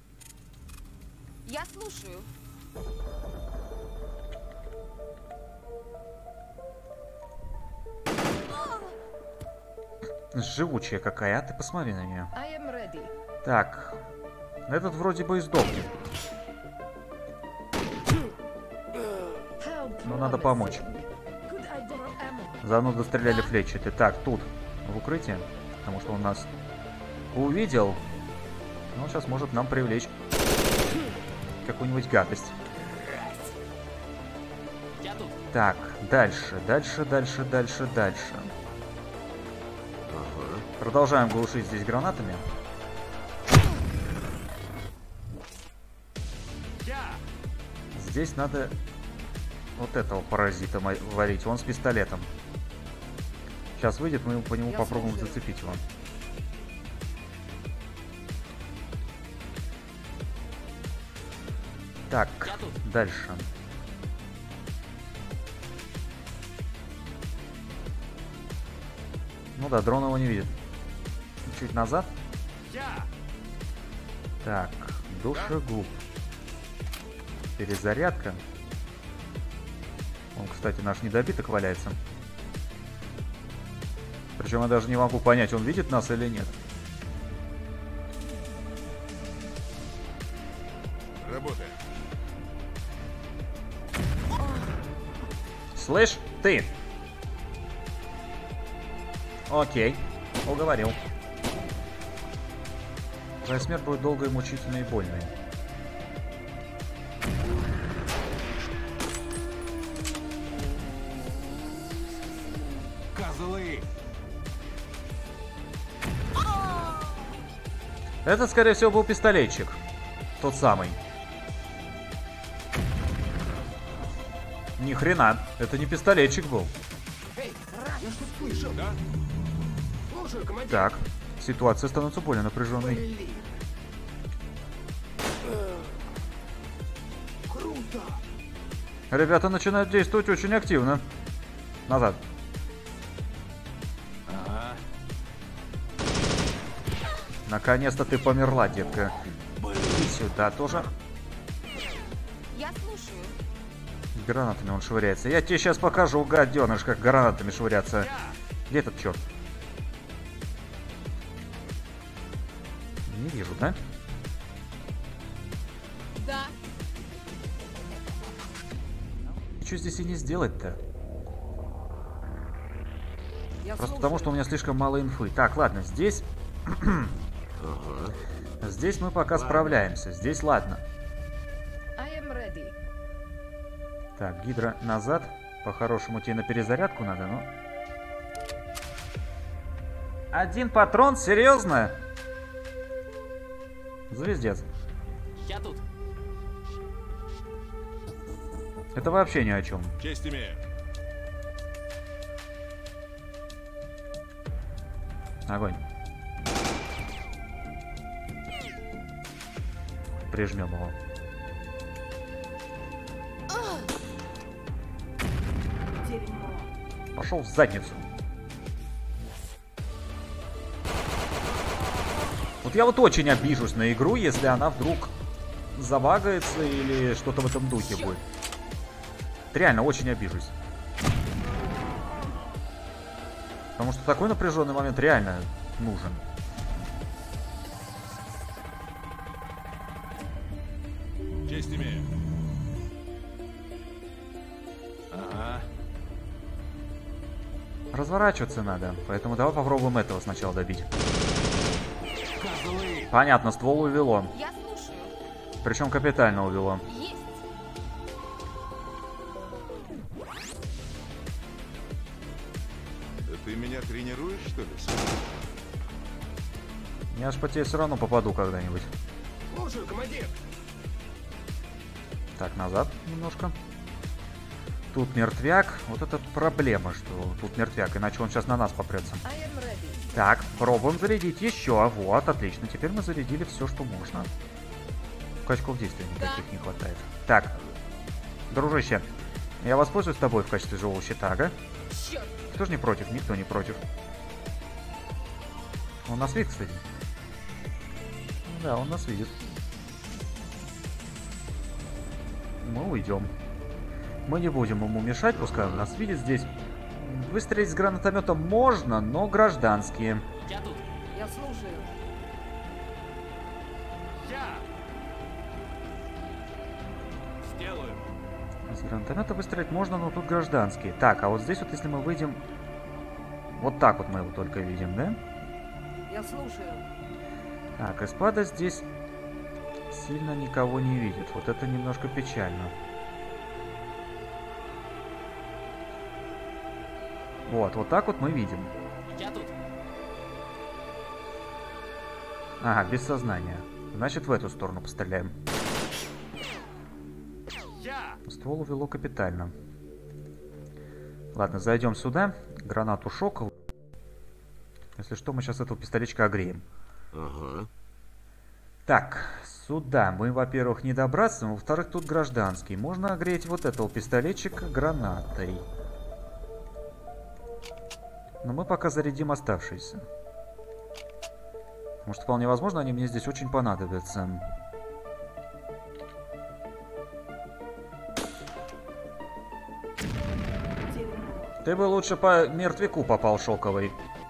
[SPEAKER 8] Я слушаю.
[SPEAKER 1] Живучая какая, а ты посмотри на нее.
[SPEAKER 4] I am ready.
[SPEAKER 1] Так, этот вроде бы и сдохнет.
[SPEAKER 4] How
[SPEAKER 1] Но надо помочь.
[SPEAKER 4] promising. Could I borrow ammo?
[SPEAKER 1] Заодно достреляли флетчаты. Так, тут, в укрытии. Потому что он нас увидел. Он сейчас может нам привлечь какую-нибудь гадость.
[SPEAKER 6] Я тут.
[SPEAKER 1] Так, дальше, дальше, дальше, дальше, дальше.
[SPEAKER 2] Ага.
[SPEAKER 1] Продолжаем глушить здесь гранатами. Здесь надо вот этого паразита ма- валить. Он с пистолетом. Сейчас выйдет, мы по нему
[SPEAKER 3] Я
[SPEAKER 1] попробуем
[SPEAKER 3] слушаю.
[SPEAKER 1] зацепить его. Так,
[SPEAKER 6] Я тут.
[SPEAKER 1] дальше. Ну да, дрон его не видит. Чуть назад. Так, душегуб. Перезарядка. Он, кстати, наш недобиток валяется. Причем я даже не могу понять, он видит нас или нет.
[SPEAKER 7] Работаем.
[SPEAKER 1] Слышь, ты! Окей, уговорил. Твоя смерть будет долгой, мучительной и больной.
[SPEAKER 5] Козлы!
[SPEAKER 1] Этот, скорее всего, был пистолетчик. Тот самый. Ни хрена, это не пистолетчик был.
[SPEAKER 3] Эй, я что-то слышал.
[SPEAKER 7] Да?
[SPEAKER 3] Слушаю, командир.
[SPEAKER 1] Так, ситуация становится более напряженной.
[SPEAKER 3] Блин. Круто.
[SPEAKER 1] Ребята начинают действовать очень активно. Назад.
[SPEAKER 5] Ага.
[SPEAKER 1] Наконец-то ты померла, детка. И сюда тоже.
[SPEAKER 8] Я слушаю.
[SPEAKER 1] Гранатами он швыряется. Я тебе сейчас покажу, гаденыш, как гранатами швыряться. Где этот черт? Не вижу, да?
[SPEAKER 8] Да.
[SPEAKER 1] Что здесь и не сделать-то?
[SPEAKER 3] Я
[SPEAKER 1] Просто потому, что у меня слишком мало инфы. Так, ладно, здесь...
[SPEAKER 2] Ага.
[SPEAKER 1] Здесь мы пока справляемся. Здесь ладно.
[SPEAKER 4] I am ready.
[SPEAKER 1] Так, Гидра назад. По-хорошему тебе на перезарядку надо, ну. Один патрон? Серьезно? Звездец.
[SPEAKER 6] Я тут.
[SPEAKER 1] Это вообще ни о чем.
[SPEAKER 7] Честь имею.
[SPEAKER 1] Огонь. Прижмем его. Пошел в задницу. Вот я вот очень обижусь на игру, если она вдруг забагается или что-то в этом духе будет. Реально очень обижусь. Потому что такой напряженный момент реально нужен.
[SPEAKER 7] Честь имею.
[SPEAKER 5] Ага.
[SPEAKER 1] Разворачиваться надо, поэтому давай попробуем этого сначала добить.
[SPEAKER 5] Козлы!
[SPEAKER 1] Понятно, ствол увело.
[SPEAKER 8] Я слушаю.
[SPEAKER 1] Причем капитально увело.
[SPEAKER 8] Есть.
[SPEAKER 7] Да ты меня тренируешь, что ли, сын?
[SPEAKER 1] Я ж по тебе все равно попаду когда-нибудь.
[SPEAKER 3] Слушаю, командир.
[SPEAKER 1] Так, назад немножко. Тут мертвяк. Вот это проблема, что тут мертвяк, иначе он сейчас на нас попрется.
[SPEAKER 4] I am ready.
[SPEAKER 1] Так, пробуем зарядить еще. Вот, отлично. Теперь мы зарядили все, что можно. Качков действия никаких не хватает. Так, дружище, я воспользуюсь тобой в качестве живого щита, ага?
[SPEAKER 8] Черт.
[SPEAKER 1] Кто же не против? Никто не против. Он нас видит, кстати. Да, он нас видит. Мы уйдем. Мы не будем ему мешать, пускай он нас видит здесь. Выстрелить с гранатомета можно, но гражданские.
[SPEAKER 6] Я тут.
[SPEAKER 3] Я слушаю.
[SPEAKER 5] Я! Сделаю.
[SPEAKER 1] С гранатомета выстрелить можно, но тут гражданские. Так, а вот здесь вот, если мы выйдем... Вот так вот мы его только видим, да?
[SPEAKER 3] Я слушаю.
[SPEAKER 1] Так, эспада здесь сильно никого не видит. Вот это немножко печально. Вот, вот так вот мы видим.
[SPEAKER 6] Я тут.
[SPEAKER 1] Ага, без сознания. Значит, в эту сторону постреляем.
[SPEAKER 5] Я!
[SPEAKER 1] Ствол увело капитально. Ладно, зайдем сюда. Гранату шока. Если что, мы сейчас этого пистолечка огреем.
[SPEAKER 2] Ага.
[SPEAKER 1] Так, сюда мы, во-первых, не добраться, во-вторых, тут гражданский. Можно огреть вот этого пистолетчика гранатой. Но мы пока зарядим оставшиеся. Потому что вполне возможно, они мне здесь очень понадобятся. Ты бы лучше по мертвяку попал шоковый.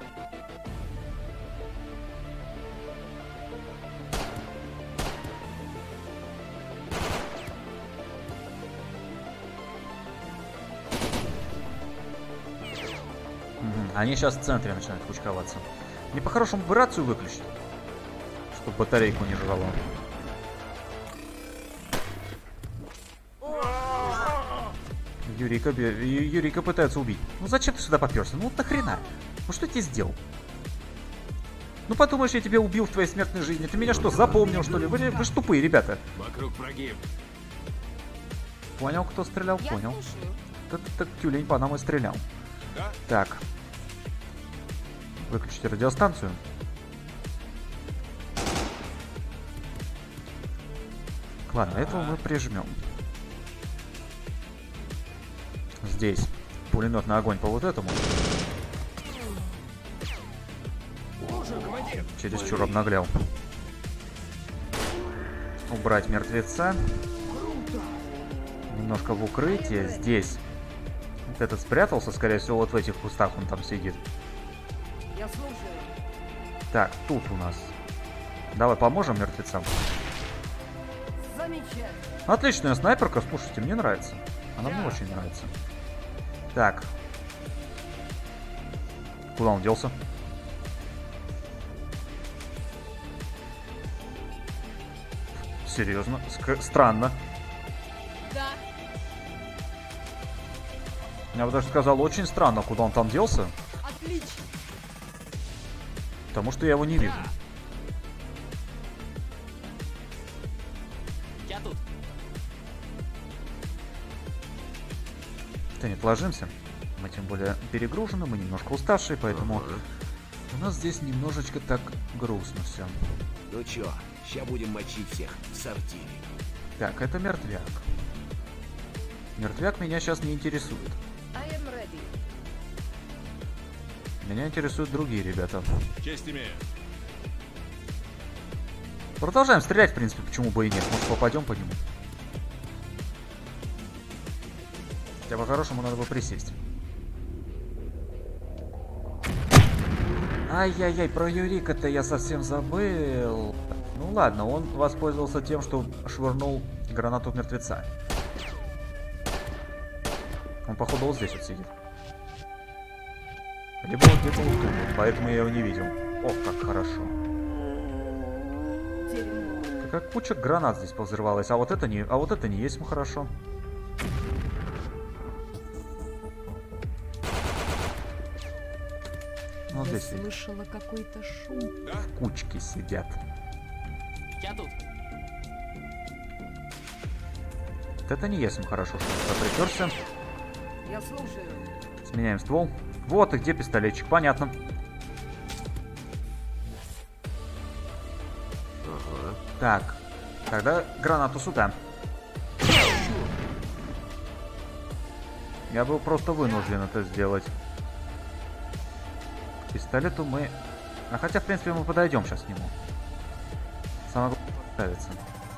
[SPEAKER 1] Они сейчас в центре начинают кучковаться. Мне по-хорошему бы рацию выключить, чтобы батарейку не жрало. Юрика, Юрика пытается убить. Ну зачем ты сюда поперся? Ну вот нахрена? Ну что я тебе сделал? Ну подумаешь, я тебя убил в твоей смертной жизни. Ты меня что, запомнил, что ли? Вы, вы ж тупые, ребята.
[SPEAKER 5] Вокруг прогиб.
[SPEAKER 1] Понял, кто стрелял?
[SPEAKER 8] Я
[SPEAKER 1] Понял.
[SPEAKER 8] слушаю.
[SPEAKER 1] Так, так тюлень по нам и стрелял.
[SPEAKER 7] Да?
[SPEAKER 1] Так. Выключите радиостанцию. Ладно, этого мы прижмем. Здесь пулеметный огонь по вот этому.
[SPEAKER 3] Слушаю, командир.
[SPEAKER 1] Чересчур обнаглял. Убрать мертвеца. Немножко в укрытие. Здесь. Вот этот спрятался, скорее всего, вот в этих кустах он там сидит.
[SPEAKER 3] Я слушаю.
[SPEAKER 1] Так, тут у нас. Давай поможем мертвецам.
[SPEAKER 3] Замечательно.
[SPEAKER 1] Отличная снайперка, слушайте, мне нравится. Она мне очень нравится. Так. Куда он делся? Серьезно? Ск- странно.
[SPEAKER 4] Да.
[SPEAKER 1] Я бы даже сказал, очень странно, куда он там делся.
[SPEAKER 4] Отлично.
[SPEAKER 1] Потому что я его не вижу.
[SPEAKER 6] Я тут.
[SPEAKER 1] Да нет, ложимся. Мы тем более перегружены, мы немножко уставшие, поэтому
[SPEAKER 2] Ага.
[SPEAKER 1] у нас здесь немножечко так грустно все.
[SPEAKER 9] Ну чё, ща будем мочить всех в сортире.
[SPEAKER 1] Так, это мертвяк. Мертвяк меня сейчас не интересует.
[SPEAKER 4] I am ready.
[SPEAKER 1] Меня интересуют другие ребята.
[SPEAKER 7] Честь имею.
[SPEAKER 1] Продолжаем стрелять, в принципе, почему бы и нет. Может, попадем по нему. Хотя по-хорошему надо бы присесть. Ай-яй-яй, про Юрика-то я совсем забыл. Ну ладно, он воспользовался тем, что швырнул гранату в мертвеца. Он, походу, вот здесь вот сидит. Либо вот где-то вот тут, вот, поэтому я его не видел. Ох, как хорошо.
[SPEAKER 4] Дерьмо.
[SPEAKER 1] Какая куча гранат здесь повзрывалась, а вот это не, а вот это не есть хорошо. Вот
[SPEAKER 4] Я
[SPEAKER 1] здесь сидят.
[SPEAKER 4] слышала какой-то шум.
[SPEAKER 1] В кучке сидят.
[SPEAKER 6] Я тут.
[SPEAKER 1] Вот это не есть хорошо, что он приперся.
[SPEAKER 3] Я слушаю.
[SPEAKER 1] Сменяем ствол. Вот и где пистолетчик, понятно.
[SPEAKER 2] Ага.
[SPEAKER 1] Так, тогда гранату сюда. Я был просто вынужден это сделать. К пистолету мы... А хотя, в принципе, мы подойдем сейчас к нему. Самое главное подставиться.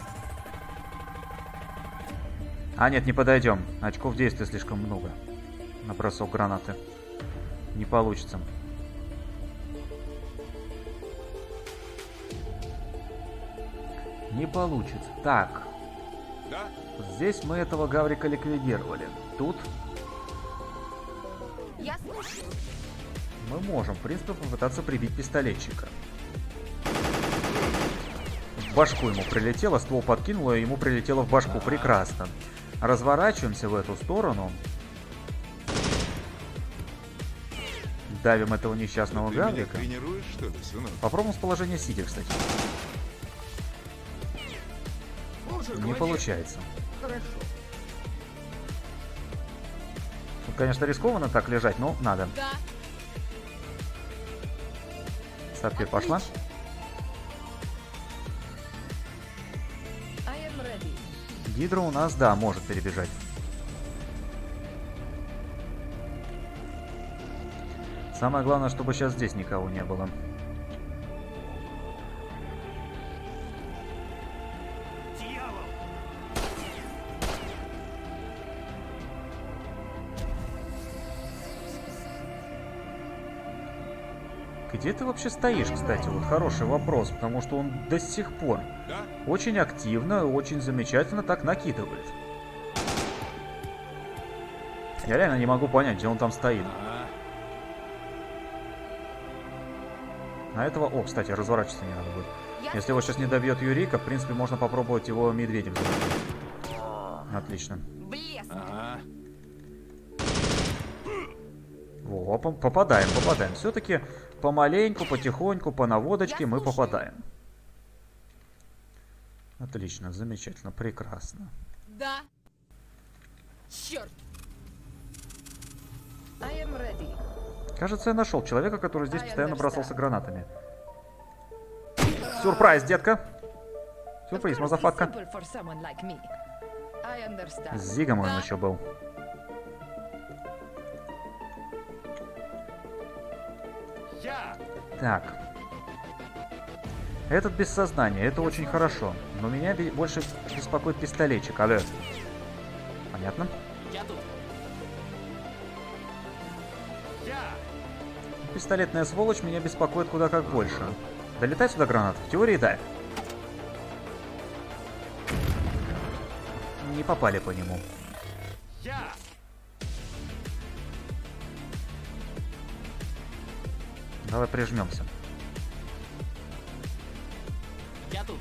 [SPEAKER 1] А, нет, не подойдем. Очков действия слишком много. На бросок гранаты. Не получится. Не получится. Так.
[SPEAKER 7] Да?
[SPEAKER 1] Здесь мы этого гаврика ликвидировали. Тут
[SPEAKER 8] Я слушаю.
[SPEAKER 1] мы можем, в принципе, попытаться прибить пистолетчика. В башку ему прилетело, ствол подкинуло, и ему прилетело в башку. Прекрасно. Разворачиваемся в эту сторону. Давим этого несчастного
[SPEAKER 7] Ты меня
[SPEAKER 1] гаврика.
[SPEAKER 7] тренируешь, что ли, сынок?
[SPEAKER 1] Попробуем с положения сидя, кстати.
[SPEAKER 3] Слушаю,
[SPEAKER 1] Не
[SPEAKER 3] командир.
[SPEAKER 1] получается.
[SPEAKER 3] Хорошо.
[SPEAKER 1] Тут, конечно, рискованно так лежать, но надо.
[SPEAKER 4] Да.
[SPEAKER 1] Сапфир пошла.
[SPEAKER 4] I am ready.
[SPEAKER 1] Гидра у нас, да, может перебежать. Самое главное, чтобы сейчас здесь никого не было.
[SPEAKER 5] Дьявол!
[SPEAKER 1] Где ты вообще стоишь, кстати? Вот хороший вопрос, потому что он до сих пор
[SPEAKER 7] Да?
[SPEAKER 1] очень активно, очень замечательно так накидывает. Я реально не могу понять, где он там стоит. На этого... О, кстати, разворачиваться не надо будет.
[SPEAKER 8] Я
[SPEAKER 1] Если его сейчас не добьет Юрика, в принципе, можно попробовать его медведем забить. Отлично.
[SPEAKER 8] Блеск.
[SPEAKER 5] Ага.
[SPEAKER 1] Во, по- попадаем, попадаем. Все-таки помаленьку, потихоньку, по наводочке
[SPEAKER 8] Я
[SPEAKER 1] мы
[SPEAKER 8] слушаю.
[SPEAKER 1] попадаем. Отлично, замечательно, прекрасно.
[SPEAKER 4] Да. Черт. I am ready.
[SPEAKER 1] Кажется, я нашел человека, который здесь
[SPEAKER 4] I
[SPEAKER 1] постоянно
[SPEAKER 4] understand.
[SPEAKER 1] бросался гранатами. Сюрприз, детка! Сюрприз,
[SPEAKER 4] Of course, it's
[SPEAKER 1] мазафатка.
[SPEAKER 4] simple for someone like me. I understand.
[SPEAKER 1] С Зигом он
[SPEAKER 4] Да.
[SPEAKER 1] еще был.
[SPEAKER 5] Я!
[SPEAKER 1] Так. Этот без сознания, это очень хорошо. Но меня бе- больше беспокоит пистолетчик, алло. Понятно?
[SPEAKER 6] Я тут.
[SPEAKER 5] Я!
[SPEAKER 1] Пистолетная сволочь меня беспокоит куда как больше. Долетает сюда граната? В теории да. Не попали по нему.
[SPEAKER 5] Я!
[SPEAKER 1] Давай прижмемся.
[SPEAKER 6] Я тут.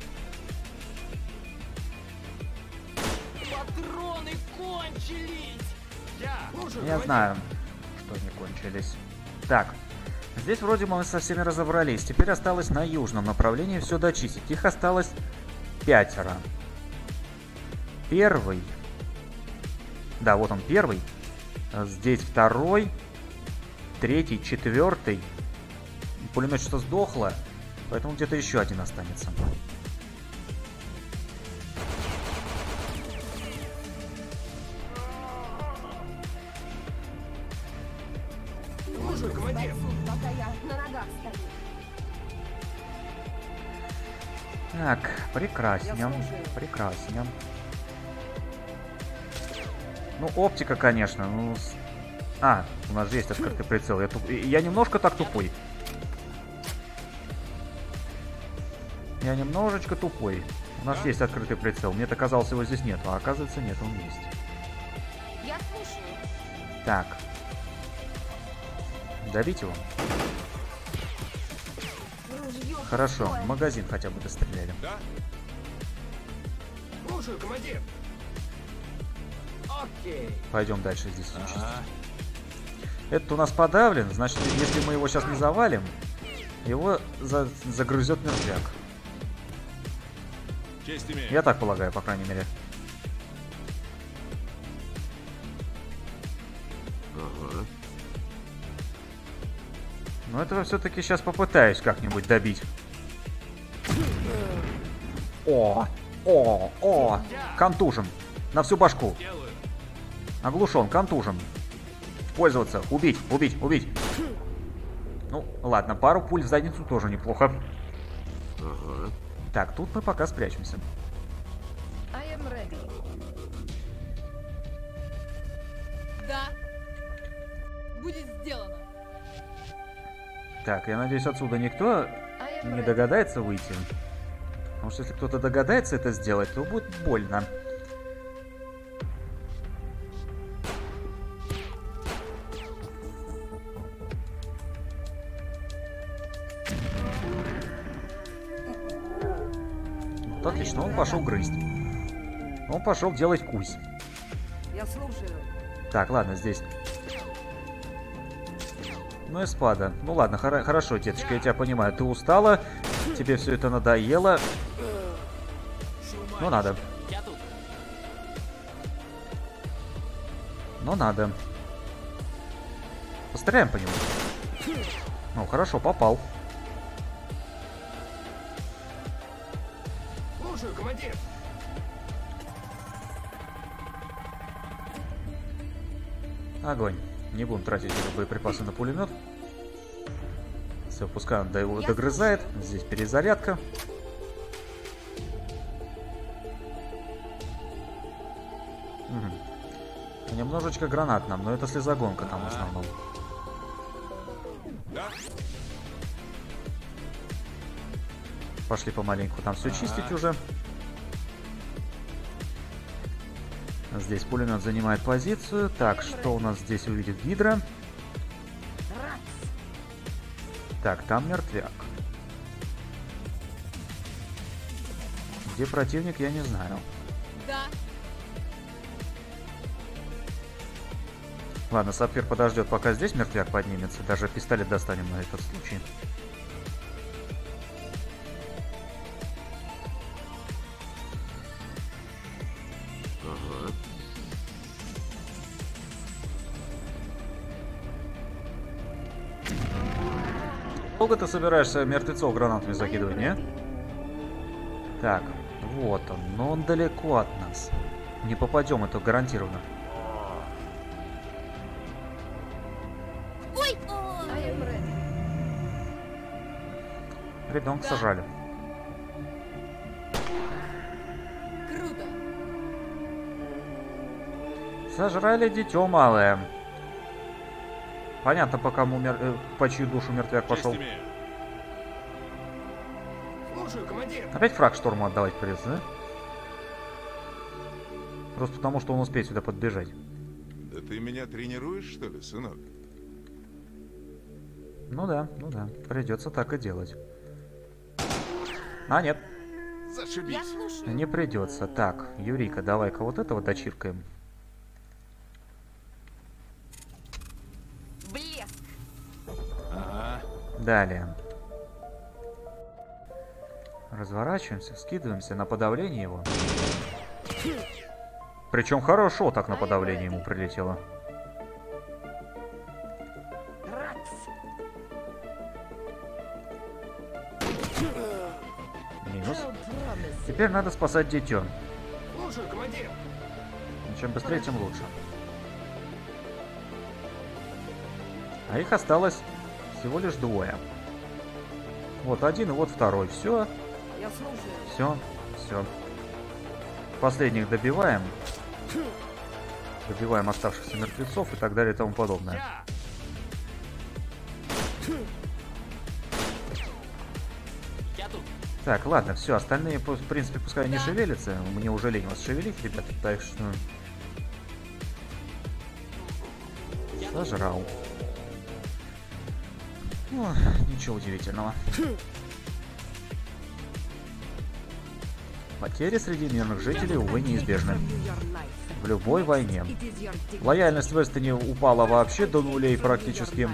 [SPEAKER 6] Патроны кончились!
[SPEAKER 5] Я!
[SPEAKER 3] Слушаю,
[SPEAKER 1] Я
[SPEAKER 3] командир.
[SPEAKER 1] знаю, что они кончились. Так, здесь вроде мы со всеми разобрались. Теперь осталось на южном направлении все дочистить. Их осталось пятеро. Первый. Да, вот он первый. Здесь второй. Третий, четвертый. Пулемет что сдохло, поэтому где-то еще один останется.
[SPEAKER 3] Слушаю, командир.
[SPEAKER 8] Пока я на ногах стою.
[SPEAKER 1] Так, прекраснем. Прекраснем. Ну, оптика, конечно. Ну, с- А, у нас же есть открытый прицел. Я, туп- я немножко так тупой. Я немножечко тупой. У нас есть открытый прицел. Мне-то казалось, его здесь нет, а оказывается нет, он есть.
[SPEAKER 8] Я слушаю.
[SPEAKER 1] Так. Добить его?
[SPEAKER 8] Ружье
[SPEAKER 1] Хорошо,
[SPEAKER 8] пустое.
[SPEAKER 1] магазин хотя бы достреляли.
[SPEAKER 7] Да?
[SPEAKER 3] Слушаю, командир.
[SPEAKER 6] Окей.
[SPEAKER 1] Пойдем дальше здесь чистить.
[SPEAKER 6] Ага.
[SPEAKER 1] Этот у нас подавлен, значит, если мы его сейчас не завалим, его за- загрызет мертвяк.
[SPEAKER 7] Честь имею.
[SPEAKER 1] Я так полагаю, по крайней мере.
[SPEAKER 2] Ага.
[SPEAKER 1] Но этого все-таки сейчас попытаюсь как-нибудь добить. О, о, о, контужен. На всю башку.
[SPEAKER 5] Делаю.
[SPEAKER 1] Оглушен, контужен. Пользоваться, убить, убить, убить. Ну, ладно, пару пуль в задницу тоже неплохо.
[SPEAKER 2] Ага.
[SPEAKER 1] Так, тут мы пока спрячемся.
[SPEAKER 4] I am ready.
[SPEAKER 8] Да. Будет сделано.
[SPEAKER 1] Так, я надеюсь, отсюда никто
[SPEAKER 4] I am
[SPEAKER 1] не
[SPEAKER 4] ready.
[SPEAKER 1] догадается выйти. Потому что если кто-то догадается это сделать, то будет больно. Вот отлично, он пошел грызть. Он пошел делать кусь.
[SPEAKER 8] Я слушаю.
[SPEAKER 1] Так, ладно, здесь. Ну, эспада. Ну ладно, хора- хорошо, деточка, я тебя понимаю. Ты устала, тебе все это надоело. Ну, надо.
[SPEAKER 6] Я тут.
[SPEAKER 1] Ну, надо. Постреляем по нему. Ну, хорошо, попал.
[SPEAKER 3] Слушаю, командир.
[SPEAKER 1] Огонь. Не будем тратить уже боеприпасы на пулемет. Все, пускай он до его
[SPEAKER 8] Я
[SPEAKER 1] догрызает. Здесь перезарядка. Угу. Немножечко гранат нам, но это слезогонка там в основном.
[SPEAKER 7] Да?
[SPEAKER 1] Пошли помаленьку там все чистить уже. Здесь пулемет занимает позицию. Так, что у нас здесь увидит Гидра? Так, там мертвяк. Где противник, я не знаю.
[SPEAKER 8] Да.
[SPEAKER 1] Ладно, Сапфир подождет, пока здесь мертвяк поднимется. Даже пистолет достанем на этот случай.
[SPEAKER 2] Ага.
[SPEAKER 1] Долго ты собираешься мертвецов гранатами закидывать, не? Так, вот он. Но он далеко от нас. Не попадем, это гарантированно.
[SPEAKER 8] Ой!
[SPEAKER 4] I am ready.
[SPEAKER 1] Ребенка сажали.
[SPEAKER 8] Круто.
[SPEAKER 1] Сожрали дитё малое. Понятно, по кому мер... э, по чью душу мертвяк
[SPEAKER 7] Честь
[SPEAKER 1] пошел.
[SPEAKER 7] имею.
[SPEAKER 3] Слушаю, командир.
[SPEAKER 1] Опять фраг шторму отдавать придется, да? Просто потому, что он успеет сюда подбежать.
[SPEAKER 7] Да ты меня тренируешь, что ли, сынок?
[SPEAKER 1] Ну да, ну да. Придется так и делать. А, нет.
[SPEAKER 8] Я
[SPEAKER 2] Зашибись.
[SPEAKER 8] слушаю.
[SPEAKER 1] Не придется. Так, Юрика, давай-ка вот этого дочиркаем.
[SPEAKER 8] Блеск.
[SPEAKER 9] Ага.
[SPEAKER 1] Далее. Разворачиваемся, скидываемся на подавление его. Причем хорошо так на подавление ему прилетело.
[SPEAKER 8] Ракс.
[SPEAKER 1] Минус.
[SPEAKER 4] How promising.
[SPEAKER 1] Теперь надо спасать дитё.
[SPEAKER 3] Слушаю, командир.
[SPEAKER 1] Чем быстрее, тем лучше. А их осталось всего лишь двое. Вот один и вот второй. Все,
[SPEAKER 8] Я слушаю.
[SPEAKER 1] все, все. Последних добиваем. Добиваем оставшихся мертвецов и так далее и тому подобное.
[SPEAKER 5] Я!
[SPEAKER 6] Я тут.
[SPEAKER 1] Так, ладно, все, остальные, в принципе, пускай не
[SPEAKER 8] Да.
[SPEAKER 1] шевелятся. Мне уже лень вас шевелить, ребята, так что... Сожрал. О, ничего удивительного. Потери среди мирных жителей, увы, неизбежны. В любой войне. Лояльность в Эстоне упала вообще до нулей практически.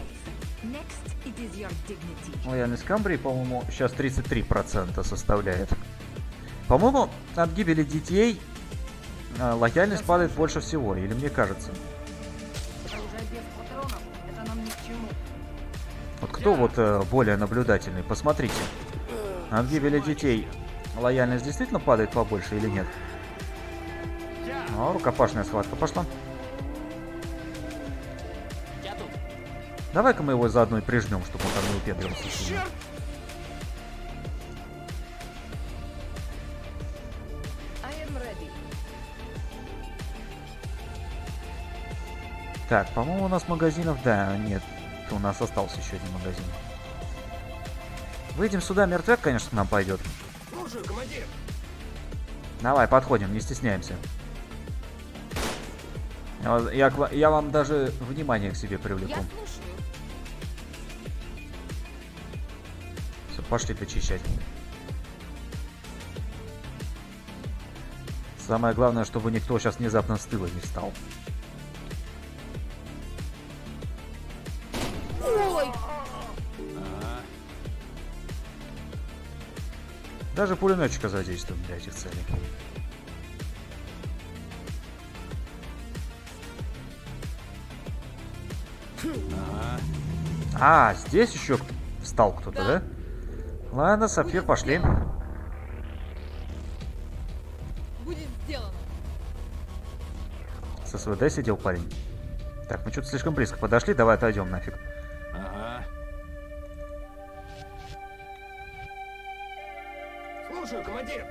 [SPEAKER 1] Лояльность Камбрии, по-моему, сейчас тридцать три процента составляет. По-моему, от гибели детей э, лояльность падает больше всего, или мне кажется.
[SPEAKER 8] Оружие без патронов. Это нам ни к чему.
[SPEAKER 1] Вот кто вот э, более наблюдательный, посмотрите. От гибели детей лояльность действительно падает побольше или нет?
[SPEAKER 5] Я!
[SPEAKER 1] О, рукопашная схватка пошла.
[SPEAKER 6] Я тут.
[SPEAKER 1] Давай-ка мы его заодно и прижмем, чтобы он там не упедрился сильно.
[SPEAKER 3] Черт!
[SPEAKER 4] I am ready.
[SPEAKER 1] Так, по-моему, у нас магазинов... Да, нет. У нас остался еще один магазин. Выйдем сюда, мертвяк, конечно, к нам пойдет.
[SPEAKER 3] Слушаю, командир.
[SPEAKER 1] Давай, подходим, не стесняемся. Я, я к ва- я вам даже внимание к себе привлеку.
[SPEAKER 8] Я слушаю.
[SPEAKER 1] Все, пошли дочищать. Самое главное, чтобы никто сейчас внезапно с тыла не встал.
[SPEAKER 8] Ой!
[SPEAKER 1] Даже пулеметчика задействуем для этих целей. А, здесь еще встал кто-то, да? Ладно, Сапфир, пошли.
[SPEAKER 8] Будет сделано.
[SPEAKER 1] С СВД сидел парень. Так, мы что-то слишком близко подошли, давай отойдем нафиг.
[SPEAKER 9] Ага.
[SPEAKER 3] Слушаю, командир.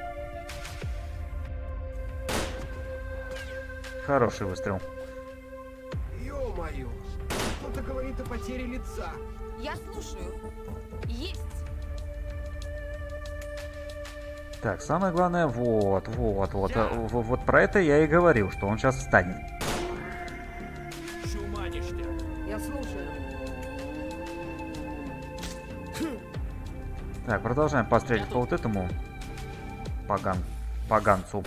[SPEAKER 1] Хороший выстрел.
[SPEAKER 3] Ё-моё. Кто-то говорит о потере лица.
[SPEAKER 8] Я слушаю. Есть.
[SPEAKER 1] Так, самое главное, вот, вот, вот, э, в- вот про это я и говорил, что он сейчас встанет.
[SPEAKER 9] Чуманишься.
[SPEAKER 8] Я слушаю.
[SPEAKER 1] Так, продолжаем пострелять по вот этому поган, поганцу.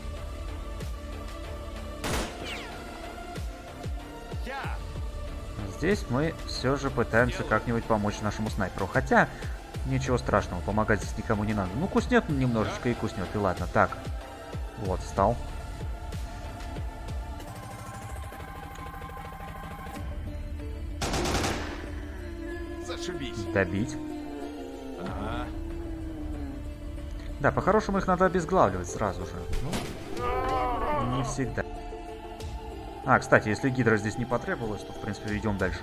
[SPEAKER 5] Я!
[SPEAKER 1] Здесь мы все же пытаемся как-нибудь помочь нашему снайперу. Хотя, ничего страшного, помогать здесь никому не надо. Ну, куснет немножечко и куснет, и ладно. Так, вот, встал.
[SPEAKER 2] Зашибись.
[SPEAKER 1] Добить.
[SPEAKER 9] Ага.
[SPEAKER 1] Да, по-хорошему их надо обезглавливать сразу же. Ну, не всегда. А, кстати, если гидра здесь не потребовалась, то, в принципе, идем дальше.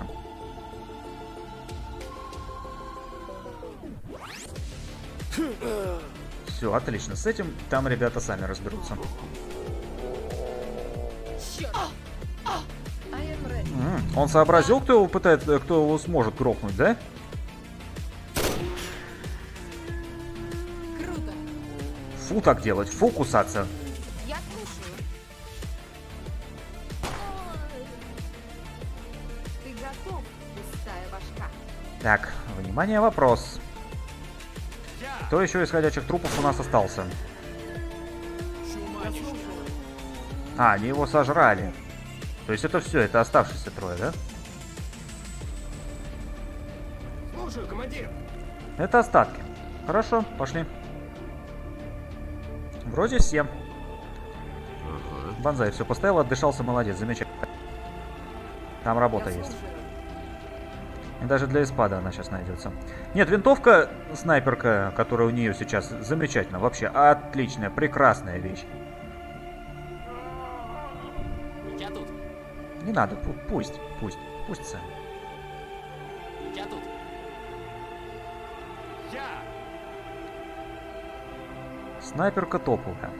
[SPEAKER 1] Все, отлично. С этим там ребята сами разберутся.
[SPEAKER 8] Черт.
[SPEAKER 4] I am ready.
[SPEAKER 1] М, Он сообразил, кто его пытается, кто его сможет грохнуть, да?
[SPEAKER 8] Круто.
[SPEAKER 1] Фу так делать, фу кусаться.
[SPEAKER 8] Я слушаю. Ты готов, пустая башка?
[SPEAKER 1] Так, внимание, вопрос. Кто еще из ходячих трупов у нас остался? А, они его сожрали. То есть это все, это оставшиеся трое, да?
[SPEAKER 3] Слушаю, командир.
[SPEAKER 1] Это остатки. Хорошо, пошли. Вроде все. Банзай все поставил, отдышался, молодец, замечательно. Там работа есть. И даже для испада она сейчас найдется. Нет, винтовка, снайперка, которая у нее сейчас, замечательно. Вообще отличная, прекрасная вещь.
[SPEAKER 6] Я тут.
[SPEAKER 1] Не надо, пу- пусть, пусть, пусть сами.
[SPEAKER 6] Я тут.
[SPEAKER 5] Я!
[SPEAKER 1] Снайперка топовая.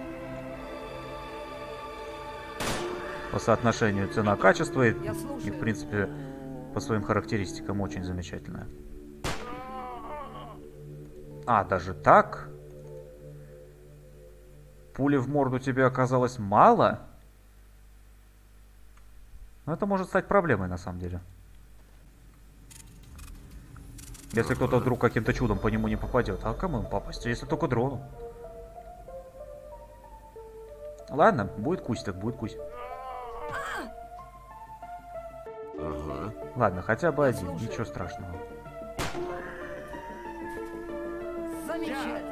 [SPEAKER 1] По соотношению цена-качество и,
[SPEAKER 8] Я
[SPEAKER 1] и,
[SPEAKER 8] слушаю.
[SPEAKER 1] в принципе, по своим характеристикам очень замечательная. А, даже так? Пули в морду тебе оказалось мало? Ну, это может стать проблемой, на самом деле. Если кто-то вдруг каким-то чудом по нему не попадет. А кому им попасть? Если только дрону. Ладно, будет кусь, так будет кусь.
[SPEAKER 9] Ага.
[SPEAKER 1] Ладно, хотя бы один, ничего страшного.
[SPEAKER 8] Замечательно.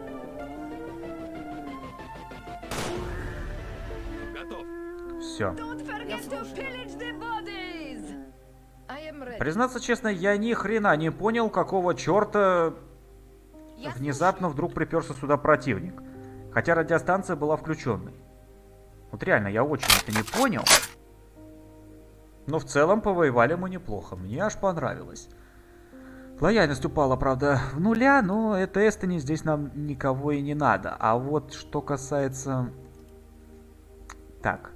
[SPEAKER 5] Готов.
[SPEAKER 1] Все.
[SPEAKER 4] Don't forget
[SPEAKER 8] Я
[SPEAKER 4] to
[SPEAKER 8] слушаю.
[SPEAKER 4] pillage the bodies. I am ready.
[SPEAKER 1] Признаться честно, я ни хрена не понял, какого черта
[SPEAKER 8] Я
[SPEAKER 1] внезапно вдруг приперся сюда противник. Хотя радиостанция была включенной. Вот реально, я очень это не понял. Но в целом повоевали мы неплохо. Мне аж понравилось. Лояльность упала, правда, в нуля, но это Эстони, здесь нам никого и не надо. А вот что касается... Так.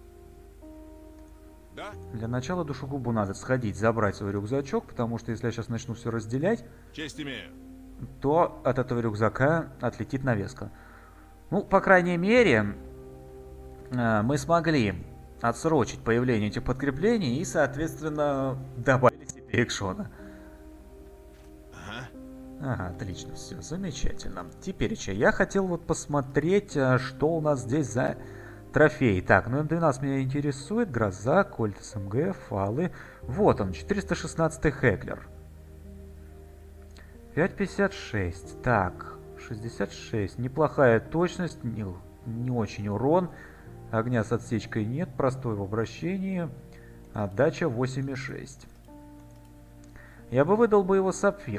[SPEAKER 7] Да?
[SPEAKER 1] Для начала душегубу надо сходить, забрать свой рюкзачок, потому что если я сейчас начну все разделять,
[SPEAKER 7] Честь имею.
[SPEAKER 1] то от этого рюкзака отлетит навеска. Ну, по крайней мере, э, мы смогли отсрочить появление этих подкреплений и, соответственно, добавили себе экшона.
[SPEAKER 7] Ага.
[SPEAKER 1] Ага, отлично, все, замечательно. Теперь, че, я хотел вот посмотреть, э, что у нас здесь за трофеи. Так, ну эм двенадцать меня интересует, Гроза, Кольт СМГ, Фалы. Вот он, четыреста шестнадцатый Хеклер. пять пятьдесят шесть. Так, шестьдесят шесть. Неплохая точность, не, не очень урон. Огня с отсечкой нет, простой в обращении. Отдача восемь и шесть. Я бы выдал бы его Сапфир.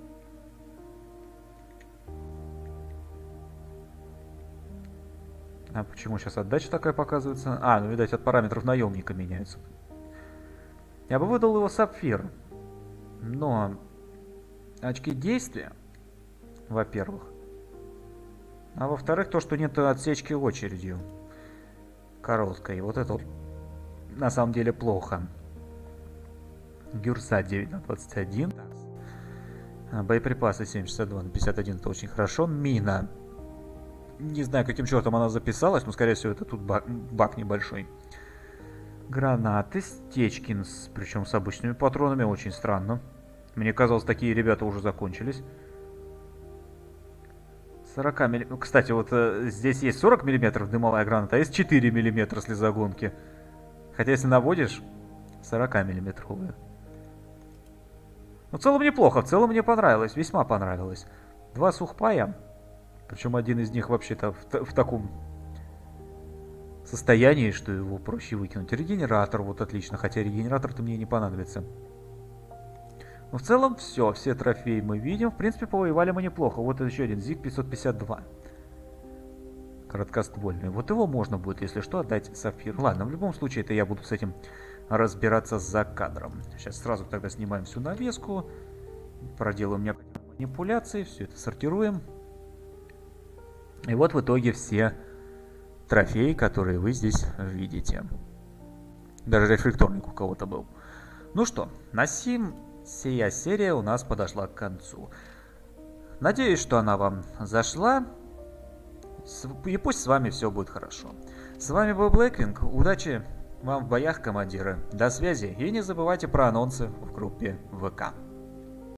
[SPEAKER 1] А почему сейчас отдача такая показывается? А, ну, видать, от параметров наемника меняются. Я бы выдал его Сапфир. Но... очки действия, во-первых. А во-вторых, то, что нет отсечки очередью. Короткой. Вот это вот на самом деле плохо. Гюрса девять на двадцать один. Боеприпасы семь шестьдесят два на пятьдесят один. Это очень хорошо. Мина. Не знаю, каким чертом она записалась, но, скорее всего, это тут баг, баг небольшой. Гранаты. Стечкинс. Причем с обычными патронами. Очень странно. Мне казалось, такие ребята уже закончились. сорок миллиметров. Кстати, вот э, здесь есть сорок миллиметров дымовая граната, а есть четыре миллиметра слезогонки. Хотя, если наводишь, сорок миллиметровая. Ну, в целом неплохо. В целом мне понравилось. Весьма понравилось. Два сухпая. Причем один из них вообще-то в, в таком состоянии, что его проще выкинуть. Регенератор вот отлично. Хотя регенератор-то мне не понадобится. Но в целом все, все трофеи мы видим. В принципе, повоевали мы неплохо. Вот еще один зиг пятьсот пятьдесят два. Короткоствольный. Вот его можно будет, если что, отдать Сапфир. Ладно, в любом случае, это я буду с этим разбираться за кадром. Сейчас сразу тогда снимаем всю навеску. Проделаем некоторые манипуляции. Все это сортируем. И вот в итоге все трофеи, которые вы здесь видите. Даже рефлекторник у кого-то был. Ну что, на сим... сия серия у нас подошла к концу. Надеюсь, что она вам зашла. И пусть с вами все будет хорошо. С вами был Блэквинг. Удачи вам в боях, командиры. До связи. И не забывайте про анонсы в группе ВК.